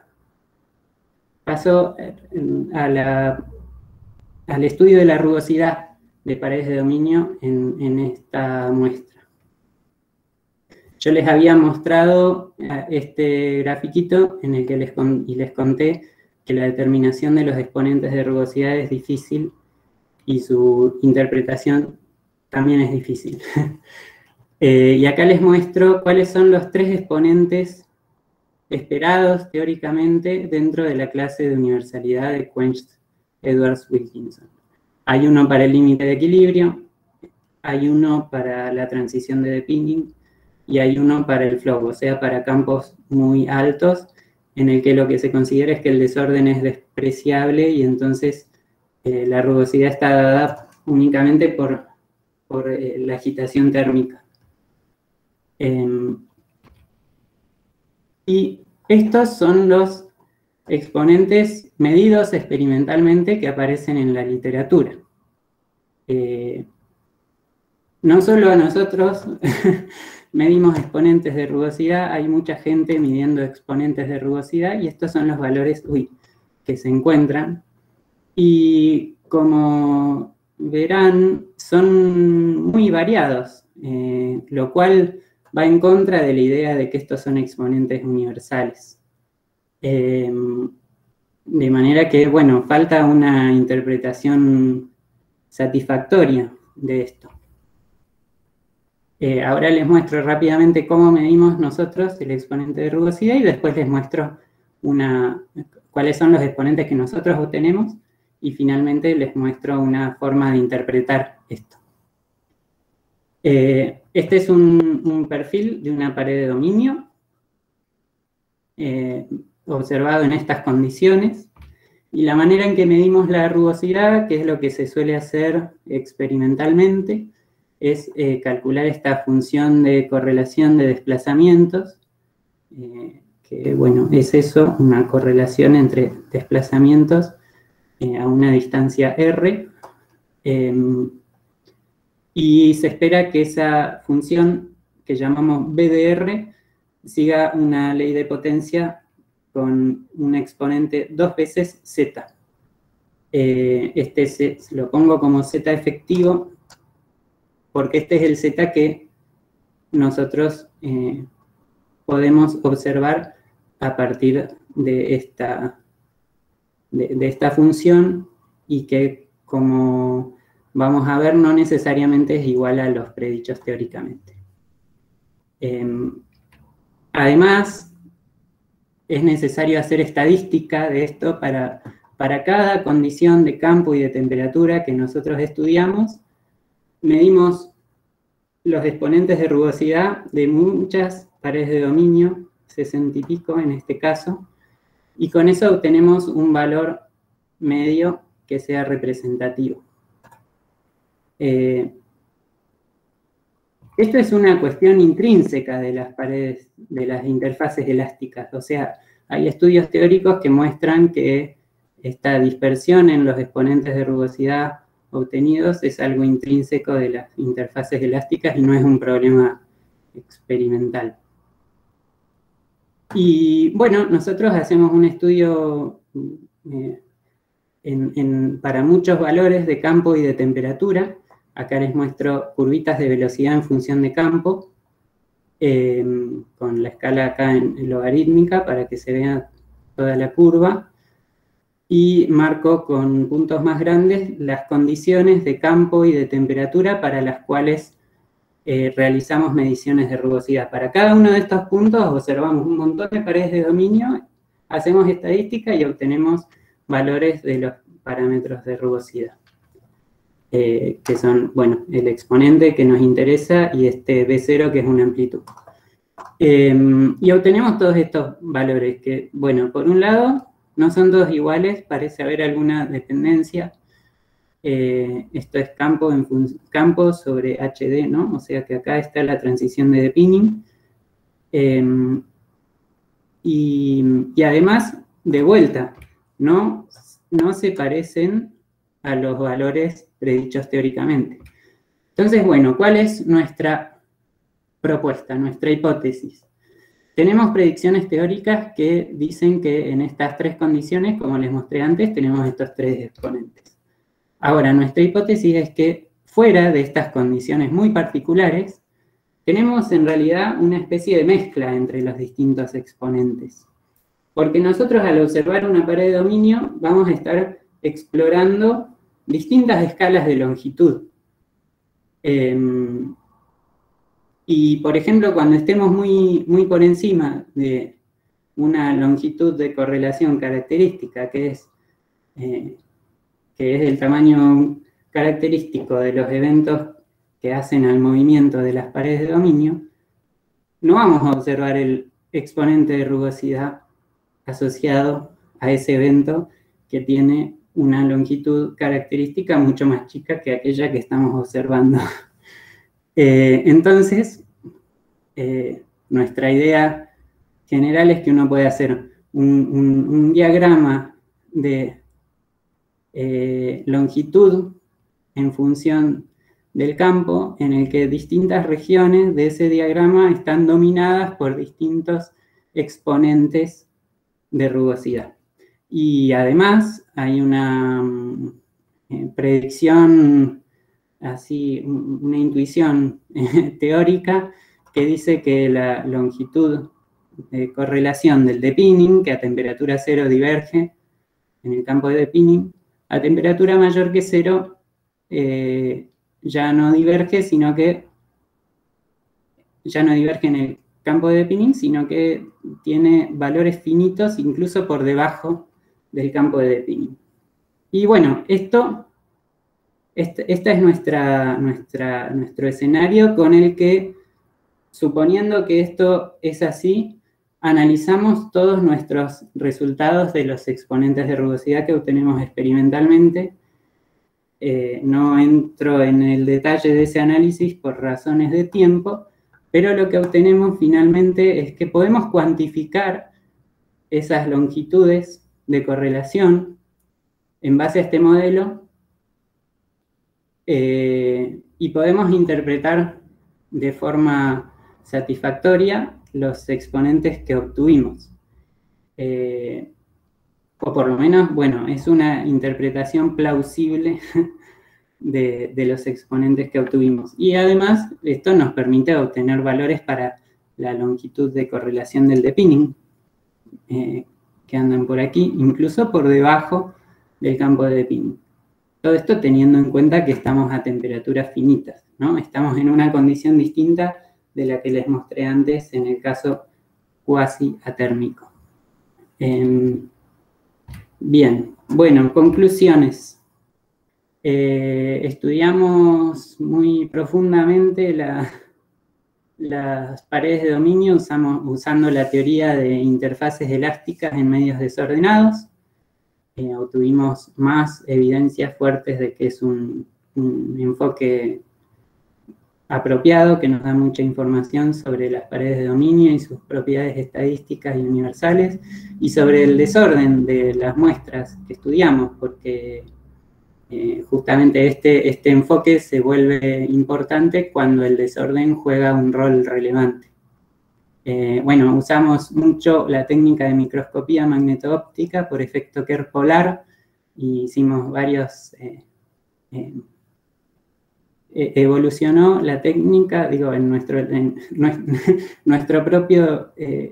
al estudio de la rugosidad de paredes de dominio en esta muestra. Yo les había mostrado este grafiquito en el que les conté que la determinación de los exponentes de rugosidad es difícil y su interpretación también es difícil. Y acá les muestro cuáles son los tres exponentes esperados teóricamente dentro de la clase de universalidad de Quench-Edwards-Wilkinson. Hay uno para el límite de equilibrio, hay uno para la transición de Depinning y hay uno para el flow, o sea, para campos muy altos, en el que lo que se considera es que el desorden es despreciable y entonces la rugosidad está dada únicamente por por la agitación térmica. Y estos son los exponentes medidos experimentalmente que aparecen en la literatura. No solo a nosotros medimos exponentes de rugosidad, hay mucha gente midiendo exponentes de rugosidad y estos son los valores que se encuentran. Y como verán, son muy variados, lo cual va en contra de la idea de que estos son exponentes universales. De manera que, bueno, falta una interpretación satisfactoria de esto. Ahora les muestro rápidamente cómo medimos nosotros el exponente de rugosidad y después les muestro cuáles son los exponentes que nosotros obtenemos y finalmente les muestro una forma de interpretar esto. Este es un perfil de una pared de dominio observado en estas condiciones. Y la manera en que medimos la rugosidad, que es lo que se suele hacer experimentalmente, es calcular esta función de correlación de desplazamientos, que bueno, es eso, una correlación entre desplazamientos a una distancia r, y se espera que esa función que llamamos BDR siga una ley de potencia con un exponente 2 veces z. Lo pongo como z efectivo porque este es el z que nosotros podemos observar a partir de esta función y que, como vamos a ver, no necesariamente es igual a los predichos teóricamente. Además, es necesario hacer estadística de esto para cada condición de campo y de temperatura que nosotros estudiamos. Medimos los exponentes de rugosidad de muchas paredes de dominio, 60 y pico en este caso, y con eso obtenemos un valor medio que sea representativo. Esto es una cuestión intrínseca de las paredes, de las interfaces elásticas. O sea, hay estudios teóricos que muestran que esta dispersión en los exponentes de rugosidad obtenidos es algo intrínseco de las interfaces elásticas y no es un problema experimental. Y bueno, nosotros hacemos un estudio para muchos valores de campo y de temperatura. Acá les muestro curvitas de velocidad en función de campo, con la escala acá en logarítmica para que se vea toda la curva. Y marco con puntos más grandes las condiciones de campo y de temperatura para las cuales realizamos mediciones de rugosidad. Para cada uno de estos puntos observamos un montón de paredes de dominio, hacemos estadística y obtenemos valores de los parámetros de rugosidad. Que son, bueno, el exponente que nos interesa y este B0 que es una amplitud. Y obtenemos todos estos valores que, bueno, por un lado, no son todos iguales, parece haber alguna dependencia. Esto es campo sobre HD, ¿no? O sea que acá está la transición de Pinning. Y además, de vuelta, no se parecen a los valores predichos teóricamente. Entonces, bueno, ¿cuál es nuestra propuesta, nuestra hipótesis? Tenemos predicciones teóricas que dicen que en estas tres condiciones, como les mostré antes, tenemos estos tres exponentes. Ahora, nuestra hipótesis es que fuera de estas condiciones muy particulares, tenemos en realidad una especie de mezcla entre los distintos exponentes. Porque nosotros al observar una pared de dominio vamos a estar explorando distintas escalas de longitud. Y, por ejemplo, cuando estemos muy por encima de una longitud de correlación característica, que es el tamaño característico de los eventos que hacen al movimiento de las paredes de dominio, no vamos a observar el exponente de rugosidad asociado a ese evento que tiene una longitud característica mucho más chica que aquella que estamos observando Entonces, nuestra idea general es que uno puede hacer un diagrama de longitud en función del campo, en el que distintas regiones de ese diagrama están dominadas por distintos exponentes de rugosidad. Y además hay una predicción, así, una intuición teórica que dice que la longitud de correlación del depinning, que a temperatura cero diverge en el campo de depinning, a temperatura mayor que cero ya no diverge, sino que ya no diverge en el campo de depinning, sino que tiene valores finitos incluso por debajo del campo de depinning. Y bueno, esta es nuestro escenario con el que, suponiendo que esto es así, analizamos todos nuestros resultados de los exponentes de rugosidad que obtenemos experimentalmente. No entro en el detalle de ese análisis por razones de tiempo, pero lo que obtenemos finalmente es que podemos cuantificar esas longitudes de correlación en base a este modelo y podemos interpretar de forma satisfactoria los exponentes que obtuvimos. O por lo menos, bueno, es una interpretación plausible de los exponentes que obtuvimos. Y además, esto nos permite obtener valores para la longitud de correlación del depinning, que andan por aquí, incluso por debajo del campo de depinning. Todo esto teniendo en cuenta que estamos a temperaturas finitas, ¿no? Estamos en una condición distinta de la que les mostré antes en el caso cuasi atérmico. Bien, bueno, conclusiones. Estudiamos muy profundamente las paredes de dominio usando la teoría de interfaces elásticas en medios desordenados. Obtuvimos más evidencias fuertes de que es un enfoque apropiado, que nos da mucha información sobre las paredes de dominio y sus propiedades estadísticas y universales, y sobre el desorden de las muestras que estudiamos, porque justamente este enfoque se vuelve importante cuando el desorden juega un rol relevante. Bueno, usamos mucho la técnica de microscopía magneto-óptica por efecto Kerr polar, y hicimos varios... evolucionó la técnica, digo, en nuestro propio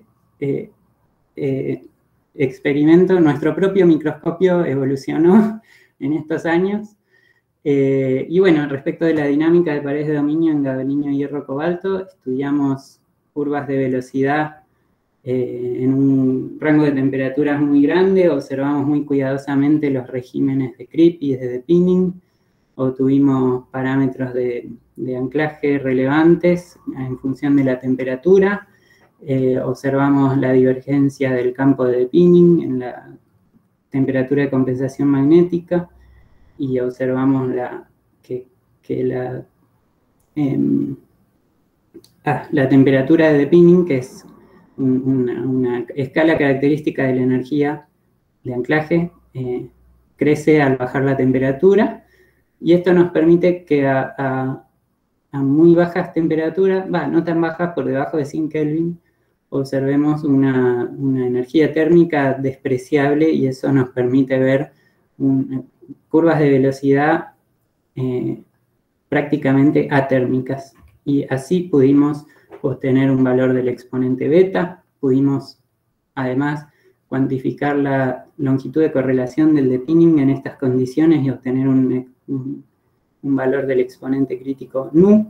experimento, nuestro propio microscopio evolucionó en estos años. Y bueno, respecto de la dinámica de paredes de dominio en gadolinio, hierro, cobalto, estudiamos curvas de velocidad en un rango de temperaturas muy grande, observamos muy cuidadosamente los regímenes de creep y de depinning, obtuvimos parámetros de anclaje relevantes en función de la temperatura, observamos la divergencia del campo de depinning en la temperatura de compensación magnética y observamos la temperatura de depinning, que es una escala característica de la energía de anclaje, crece al bajar la temperatura. Y esto nos permite que a muy bajas temperaturas, no tan bajas, por debajo de 100 Kelvin, observemos una energía térmica despreciable, y eso nos permite ver curvas de velocidad prácticamente atérmicas. Y así pudimos obtener un valor del exponente beta, pudimos además cuantificar la longitud de correlación del depinning en estas condiciones y obtener un valor del exponente crítico nu,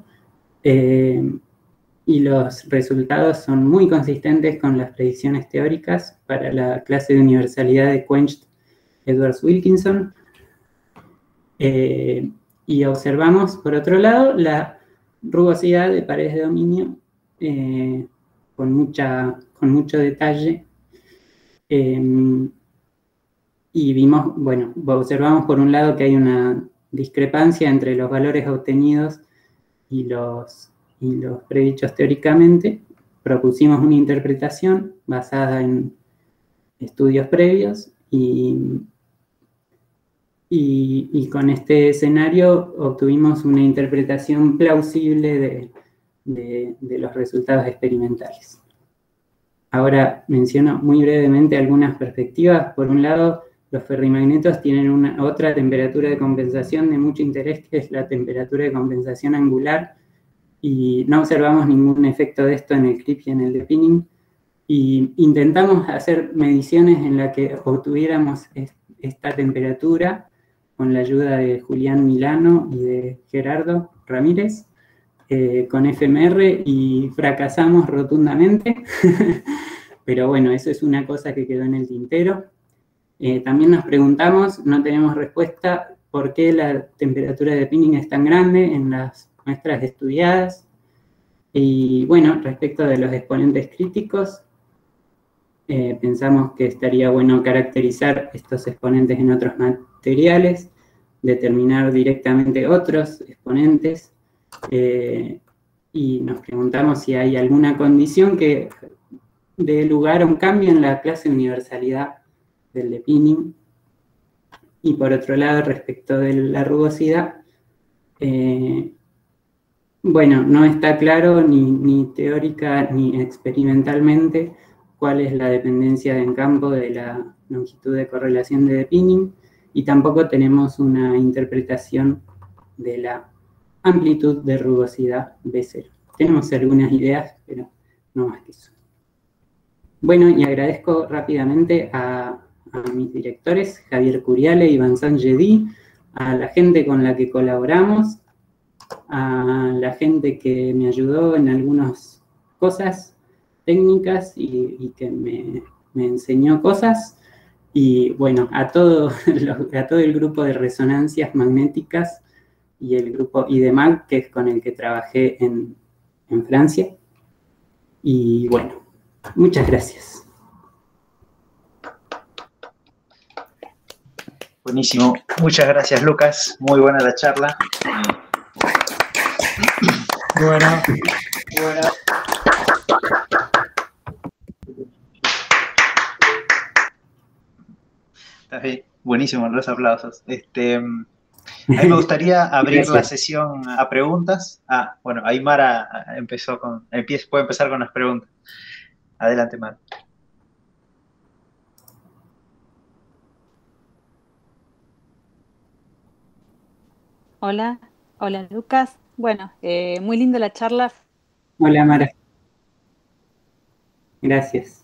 y los resultados son muy consistentes con las predicciones teóricas para la clase de universalidad de Quencht-Edwards-Wilkinson. Y observamos, por otro lado, la rugosidad de paredes de dominio con mucho detalle. Y vimos, observamos por un lado que hay una discrepancia entre los valores obtenidos y los predichos teóricamente, propusimos una interpretación basada en estudios previos y con este escenario obtuvimos una interpretación plausible de los resultados experimentales. Ahora menciono muy brevemente algunas perspectivas. Por un lado, los ferrimagnetos tienen otra temperatura de compensación de mucho interés, que es la temperatura de compensación angular, y no observamos ningún efecto de esto en el CRIP y en el de Pinning. Y intentamos hacer mediciones en las que obtuviéramos esta temperatura con la ayuda de Julián Milano y de Gerardo Ramírez, con FMR, y fracasamos rotundamente. Pero bueno, eso es una cosa que quedó en el tintero. También nos preguntamos, no tenemos respuesta, por qué la temperatura de Pinning es tan grande en las muestras estudiadas. Y bueno, respecto de los exponentes críticos, pensamos que estaría bueno caracterizar estos exponentes en otros materiales, determinar directamente otros exponentes, y nos preguntamos si hay alguna condición que dé lugar a un cambio en la clase de universalidad del de Pinning. Y por otro lado, respecto de la rugosidad, bueno, no está claro ni teórica ni experimentalmente cuál es la dependencia en campo de la longitud de correlación de Pinning, y tampoco tenemos una interpretación de la amplitud de rugosidad B0. Tenemos algunas ideas, pero no más que eso. Bueno, y agradezco rápidamente a mis directores, Javier Curiale y Vincent Jedy, a la gente con la que colaboramos, a la gente que me ayudó en algunas cosas técnicas y que me enseñó cosas, y bueno, a todo el grupo de resonancias magnéticas y el grupo IDEMAG, que es con el que trabajé en Francia. Y bueno, muchas gracias. Buenísimo. Muchas gracias, Lucas. Muy buena la charla. Bueno. Está bien. Buenísimo, los aplausos. A mí me gustaría abrir la sesión a preguntas. Bueno, ahí Mara puede empezar con las preguntas. Adelante, Mara. Hola, hola Lucas. Bueno, muy linda la charla. Hola Mara. Gracias.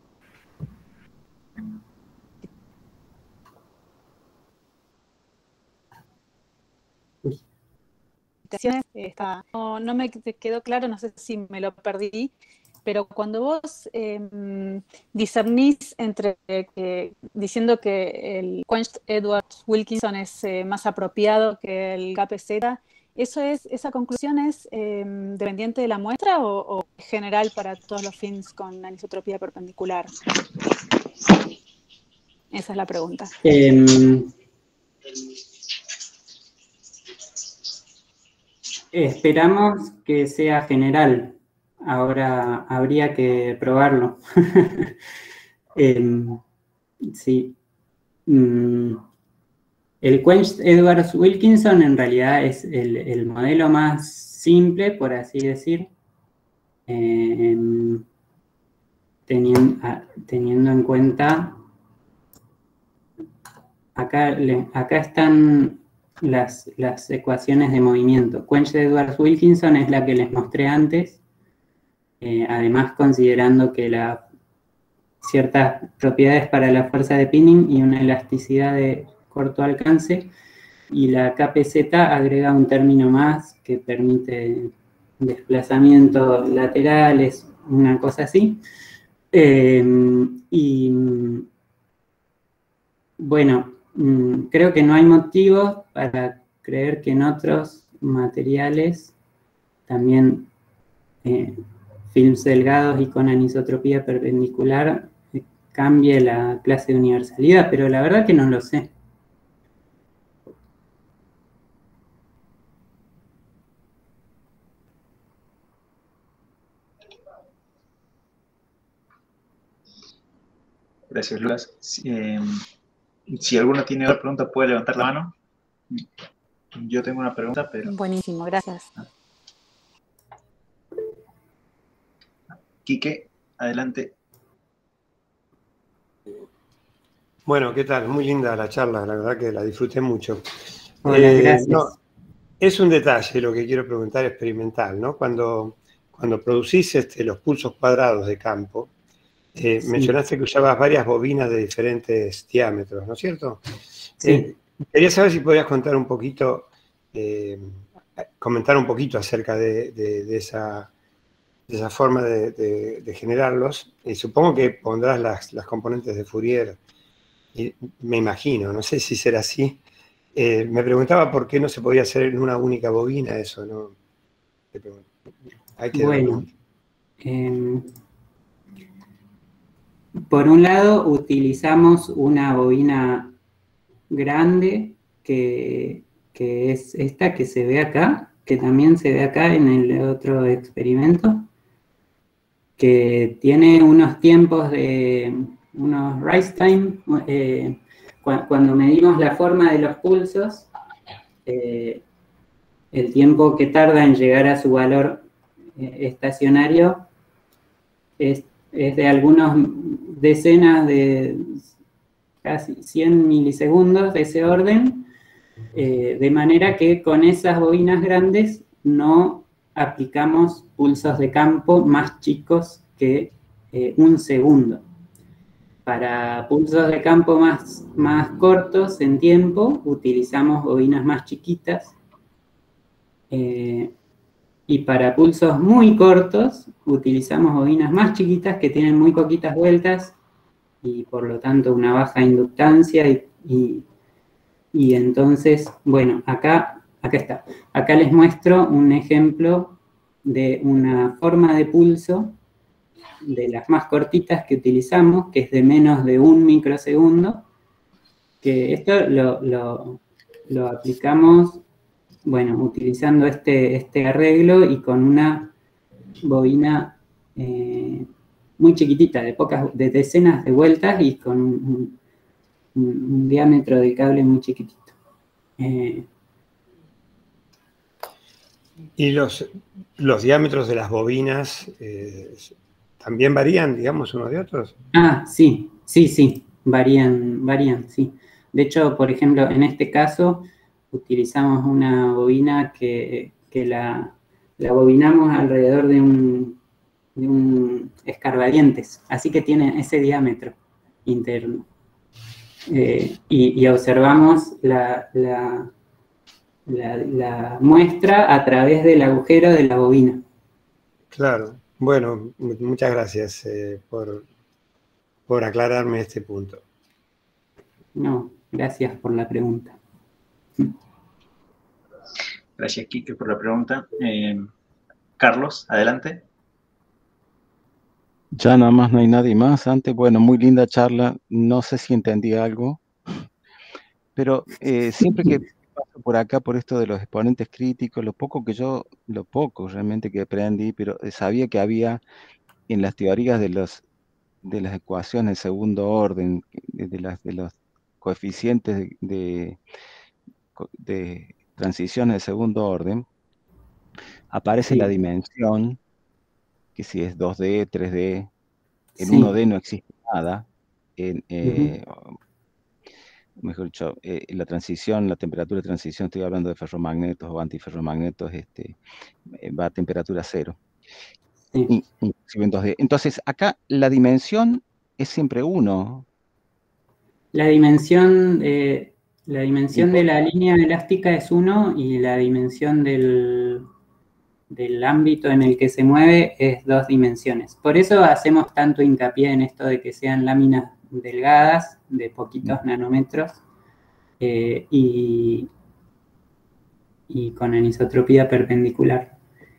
No me quedó claro, no sé si me lo perdí, pero cuando vos discernís entre diciendo que el Quench-Edwards-Wilkinson es más apropiado que el KPZ, ¿esa conclusión es dependiente de la muestra o general para todos los films con anisotropía perpendicular? Esa es la pregunta. Esperamos que sea general. Ahora habría que probarlo. Sí. El Quench-Edwards-Wilkinson en realidad es el modelo más simple, por así decir, teniendo en cuenta, acá están las ecuaciones de movimiento. Quench-Edwards-Wilkinson es la que les mostré antes, además considerando que ciertas propiedades para la fuerza de Pinning y una elasticidad de corto alcance, y la KPZ agrega un término más que permite desplazamientos laterales, una cosa así. Y bueno, creo que no hay motivos para creer que en otros materiales, también films delgados y con anisotropía perpendicular, cambie la clase de universalidad, pero la verdad que no lo sé. Gracias, Lucas. Si alguno tiene otra pregunta, puede levantar la mano. Yo tengo una pregunta, pero... Buenísimo, gracias. Quique, adelante. Bueno, ¿qué tal? Muy linda la charla, la verdad que la disfruté mucho. Hola, gracias. No, es un detalle lo que quiero preguntar experimental, ¿no? Cuando producís los pulsos cuadrados de campo, Sí. mencionaste que usabas varias bobinas de diferentes diámetros, ¿no es cierto? Sí. Quería saber si podías contar un poquito, comentar un poquito acerca de esa forma de generarlos. Y supongo que pondrás las componentes de Fourier, me imagino, no sé si será así. Me preguntaba por qué no se podía hacer en una única bobina eso, ¿no? Ahí quedó la Bueno, pregunta. por un lado utilizamos una bobina grande que es esta que se ve acá, que también se ve acá en el otro experimento, que tiene unos tiempos de unos rise time. Cuando medimos la forma de los pulsos, el tiempo que tarda en llegar a su valor estacionario es de algunas decenas de casi 100 milisegundos de ese orden, de manera que con esas bobinas grandes no aplicamos pulsos de campo más chicos que un segundo. Para pulsos de campo más cortos en tiempo, utilizamos bobinas más chiquitas. Y para pulsos muy cortos, utilizamos bobinas más chiquitas que tienen muy poquitas vueltas y por lo tanto una baja inductancia y entonces, bueno, acá está. Acá les muestro un ejemplo de una forma de pulso de las más cortitas que utilizamos, que es de menos de 1 microsegundo, que esto lo aplicamos, bueno, utilizando este arreglo y con una bobina muy chiquitita, de decenas de vueltas y con un diámetro de cable muy chiquitito. ¿Y los diámetros de las bobinas también varían, digamos, unos de otros? Ah, sí, varían, sí. De hecho, por ejemplo, en este caso utilizamos una bobina que la bobinamos alrededor de un escarbadientes, así que tiene ese diámetro interno. Y observamos la muestra a través del agujero de la bobina. Claro. Bueno, muchas gracias por aclararme este punto. No, gracias por la pregunta. Gracias, Quique, por la pregunta. Carlos, adelante. Ya nada más no hay nadie más. Antes, bueno, muy linda charla. No sé si entendí algo, pero siempre que paso por acá, por esto de los exponentes críticos, lo poco realmente que aprendí, pero sabía que había en las teorías de las ecuaciones de segundo orden, de los coeficientes de transiciones de segundo orden, aparece la Sí. dimensión, que si es 2D, 3D, en Sí. 1D no existe nada, mejor dicho, la transición, la temperatura de transición, estoy hablando de ferromagnetos o antiferromagnetos, va a temperatura cero. Sí. Inclusive en 2D. Entonces, acá la dimensión es siempre 1. La dimensión de la línea elástica es 1 y la dimensión del ámbito en el que se mueve es 2 dimensiones. Por eso hacemos tanto hincapié en esto de que sean láminas delgadas, de poquitos nanómetros, y con anisotropía perpendicular.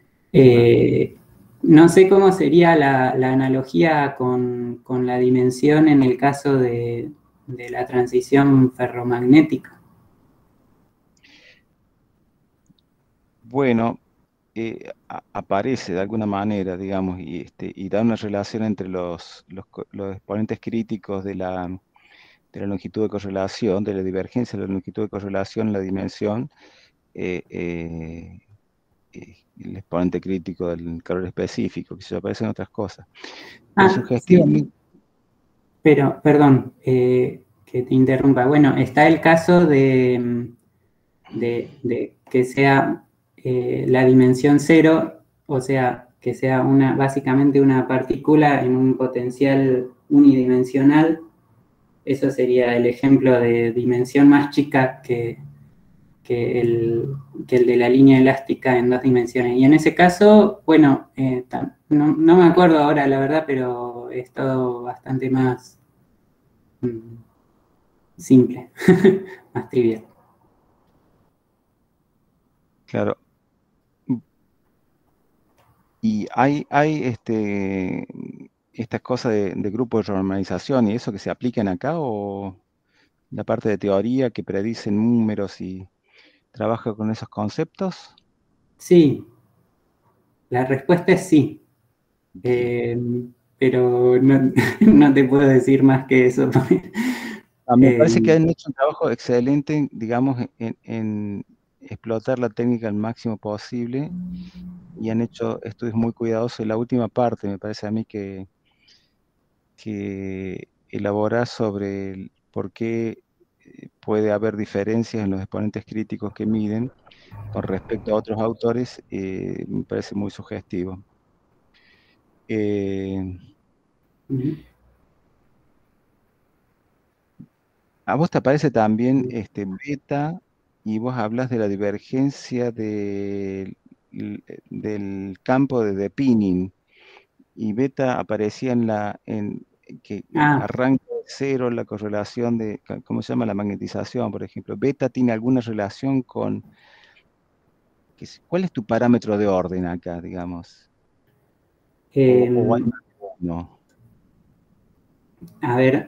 No sé cómo sería la analogía con la dimensión en el caso de la transición ferromagnética. Bueno, aparece de alguna manera, digamos, y da una relación entre los exponentes críticos de la longitud de correlación, de la divergencia de la longitud de correlación en la dimensión, el exponente crítico del calor específico, que se aparecen otras cosas. Pero Sí. sugestivamente... Pero, perdón, que te interrumpa. Bueno, está el caso de que sea la dimensión cero, o sea, que sea básicamente una partícula en un potencial unidimensional. Eso sería el ejemplo de dimensión más chica que el de la línea elástica en 2 dimensiones. Y en ese caso, bueno, no me acuerdo ahora, la verdad, pero es todo bastante más simple, más trivial. Claro. Y hay estas cosas de grupos de normalización y eso que se aplican acá, o la parte de teoría que predice números y trabaja con esos conceptos. Sí, la respuesta es sí. Pero no te puedo decir más que eso. Me parece que han hecho un trabajo excelente, digamos, en explotar la técnica al máximo posible, y han hecho estudios muy cuidadosos. En la última parte, me parece a mí que elaborar sobre por qué puede haber diferencias en los exponentes críticos que miden con respecto a otros autores, me parece muy sugestivo. A vos te aparece también beta, y vos hablas de la divergencia del campo de Pinning, y beta aparecía que arranca de cero la correlación de, ¿cómo se llama? La magnetización, por ejemplo. ¿Beta tiene alguna relación con... ¿Cuál es tu parámetro de orden acá, digamos? ¿O hay más de uno? A ver,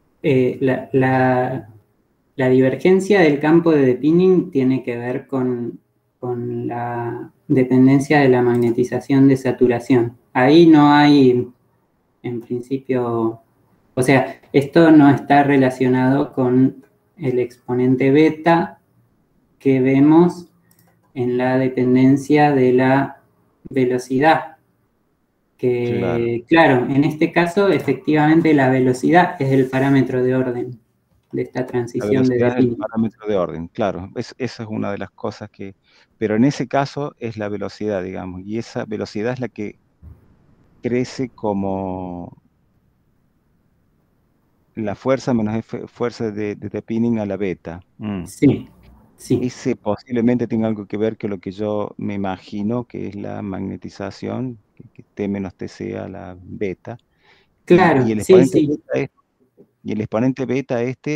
la divergencia del campo de Pinning tiene que ver con la dependencia de la magnetización de saturación. Ahí no hay, en principio, o sea, esto no está relacionado con el exponente beta que vemos en la dependencia de la velocidad. Que, claro, en este caso, efectivamente, la velocidad es el parámetro de orden de esta transición de velocidad es el Pinning. parámetro de orden, claro. Esa es una de las cosas que... Pero en ese caso es la velocidad, digamos, y esa velocidad es la que crece como la fuerza menos fuerza de Pinning a la beta. Sí, sí. Ese posiblemente tenga algo que ver con lo que yo me imagino que es la magnetización, que T menos T sea la beta. Claro, y el sí, exponente sí. beta y el exponente beta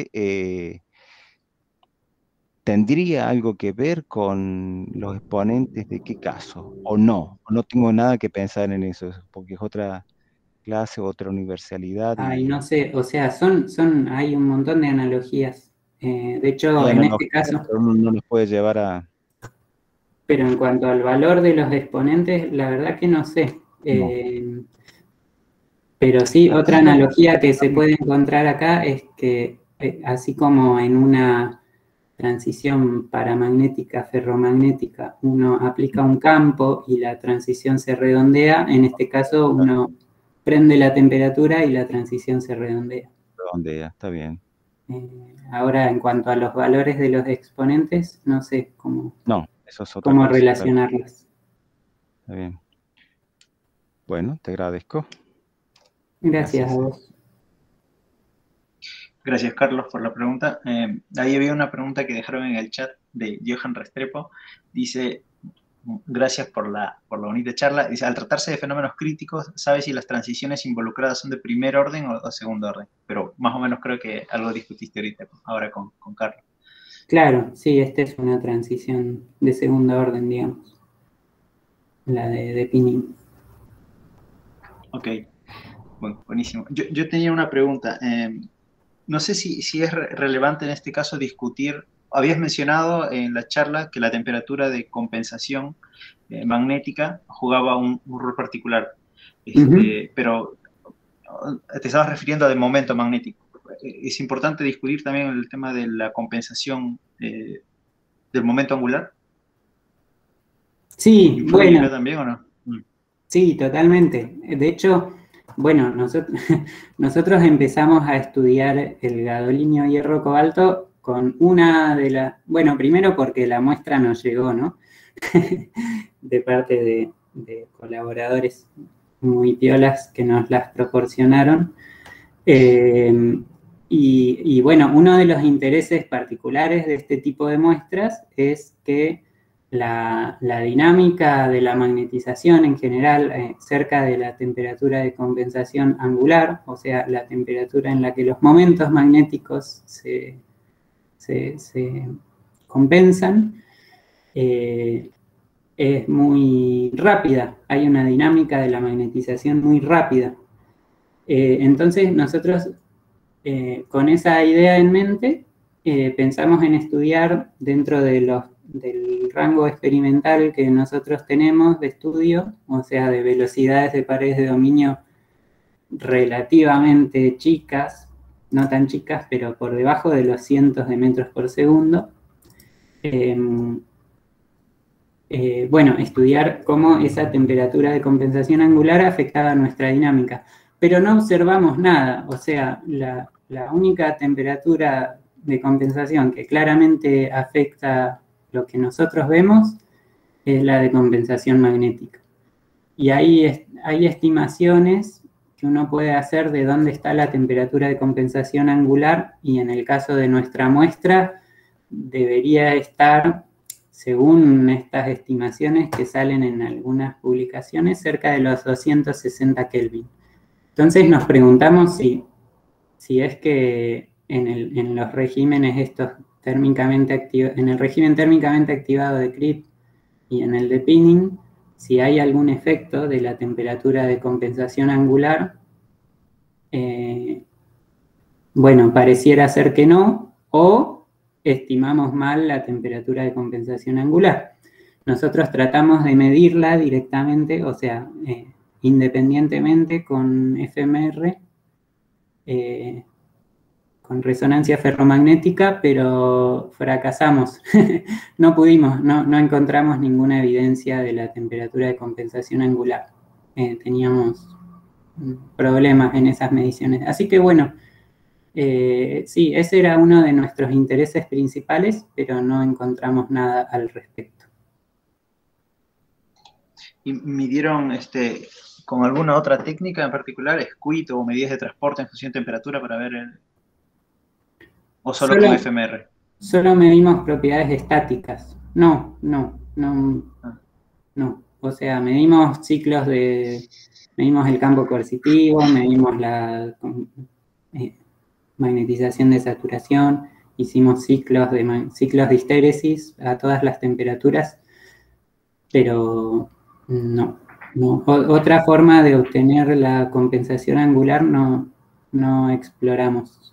¿tendría algo que ver con los exponentes de qué caso? ¿O no? ¿O no tengo nada que pensar en eso? Porque es otra clase, otra universalidad. Ay, no sé, o sea, hay un montón de analogías. De hecho, en este caso... Pero uno no los puede llevar a... Pero en cuanto al valor de los exponentes, la verdad que no sé. Pero sí, otra analogía que se puede encontrar acá es que, así como en una transición paramagnética ferromagnética uno aplica un campo y la transición se redondea, en este caso uno prende la temperatura y la transición se redondea. Redondea, está bien. Ahora, en cuanto a los valores de los exponentes, no sé cómo, eso es otra cómo cosa, relacionarlos. Está bien. Bueno, te agradezco. Gracias a vos. Gracias, Carlos, por la pregunta. Ahí había una pregunta que dejaron en el chat de Johan Restrepo. Dice, gracias por la bonita charla. Dice, al tratarse de fenómenos críticos, ¿sabes si las transiciones involucradas son de primer orden o segundo orden? Pero más o menos creo que algo discutiste ahora con Carlos. Claro, sí, esta es una transición de segundo orden, digamos. La de Pinning. Ok, bueno, buenísimo. Yo tenía una pregunta. No sé si es relevante en este caso discutir, habías mencionado en la charla que la temperatura de compensación magnética jugaba un rol particular. Ujú. Pero te estabas refiriendo al momento magnético. Es importante discutir también el tema de la compensación del momento angular. Sí, ¿Influye bueno, acá también o no? sí, totalmente. De hecho, bueno, nosotros empezamos a estudiar el gadolinio hierro cobalto con una de las, bueno, primero porque la muestra nos llegó, ¿no? De parte de colaboradores muy piolas que nos las proporcionaron. Y bueno, uno de los intereses particulares de este tipo de muestras es que la dinámica de la magnetización en general cerca de la temperatura de compensación angular, o sea, la temperatura en la que los momentos magnéticos se compensan, es muy rápida. Hay una dinámica de la magnetización muy rápida. Entonces nosotros con esa idea en mente pensamos en estudiar dentro del rango experimental que nosotros tenemos de estudio, o sea, de velocidades de paredes de dominio relativamente chicas, no tan chicas, pero por debajo de los cientos de metros por segundo. Bueno, estudiar cómo esa temperatura de compensación angular afectaba nuestra dinámica. Pero no observamos nada, o sea, la única temperatura de compensación que claramente afecta lo que nosotros vemos es la de compensación magnética. Y ahí hay estimaciones que uno puede hacer de dónde está la temperatura de compensación angular, y en el caso de nuestra muestra debería estar, según estas estimaciones que salen en algunas publicaciones, cerca de los 260 Kelvin. Entonces nos preguntamos si es que en los regímenes estos térmicamente activados, en el régimen térmicamente activado de CRIP y en el de pinning, si hay algún efecto de la temperatura de compensación angular. Bueno, pareciera ser que no, o estimamos mal la temperatura de compensación angular. Nosotros tratamos de medirla directamente, o sea, independientemente con FMR, con resonancia ferromagnética, pero fracasamos. No pudimos, no encontramos ninguna evidencia de la temperatura de compensación angular. Teníamos problemas en esas mediciones. Así que bueno, sí, ese era uno de nuestros intereses principales, pero no encontramos nada al respecto. ¿Y midieron con alguna otra técnica en particular, squid o medidas de transporte en función de temperatura para ver o solo con FMR? Solo medimos propiedades estáticas. No. O sea, medimos medimos el campo coercitivo, medimos la magnetización de saturación, hicimos ciclos de histéresis a todas las temperaturas, pero no. Otra forma de obtener la compensación angular no exploramos.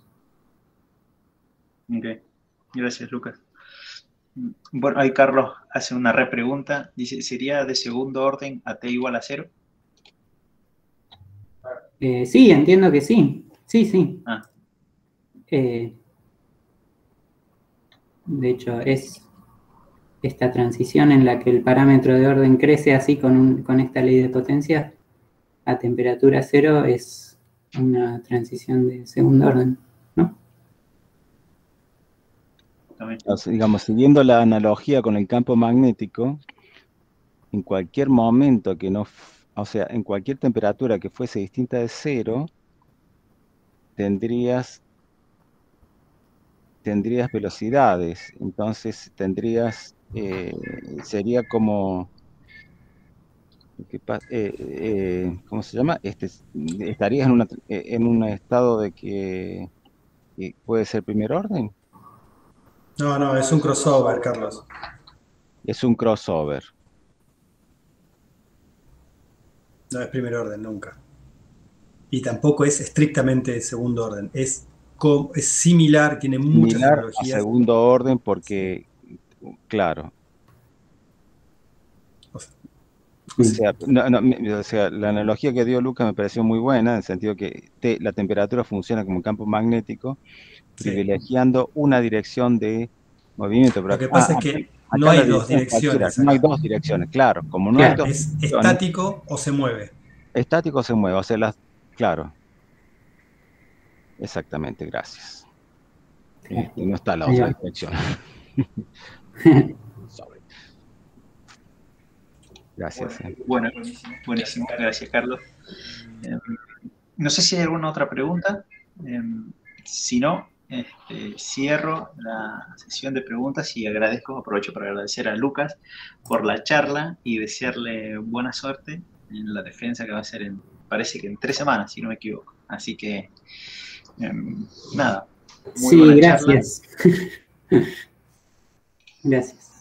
Ok, gracias, Lucas. Bueno, ahí Carlos hace una repregunta. Dice, ¿sería de segundo orden a t igual a 0? Sí, entiendo que sí. Sí. Ah. De hecho, es esta transición en la que el parámetro de orden crece así con esta ley de potencia a temperatura 0 es una transición de segundo orden, ¿no? O sea, digamos, siguiendo la analogía con el campo magnético, en cualquier momento que no, o sea, en cualquier temperatura que fuese distinta de 0, tendrías velocidades. Entonces sería como, ¿cómo se llama? Estarías en un estado de que puede ser primer orden. No, es un crossover, Carlos. Es un crossover. No es primer orden, nunca. Y tampoco es estrictamente segundo orden. Es similar, tiene muchas Similar a analogías. segundo orden porque, claro. O sea, o sea, la analogía que dio Lucas me pareció muy buena, en el sentido que la temperatura funciona como un campo magnético, Sí. privilegiando una dirección de movimiento. Pero Lo que pasa es que no hay dos direcciones. No hay dos direcciones, claro. Como no Claro, hay dos Es direcciones, estático o se mueve. estático se mueve, o sea, claro. Exactamente, gracias. No está la Ahí otra va. dirección. Sorry. Gracias. Bueno, buenísimo. Gracias, Carlos. No sé si hay alguna otra pregunta. Si no, cierro la sesión de preguntas y aprovecho para agradecer a Lucas por la charla y desearle buena suerte en la defensa que va a ser parece que en 3 semanas, si no me equivoco. Así que, nada. Muy Sí, buena gracias. Gracias.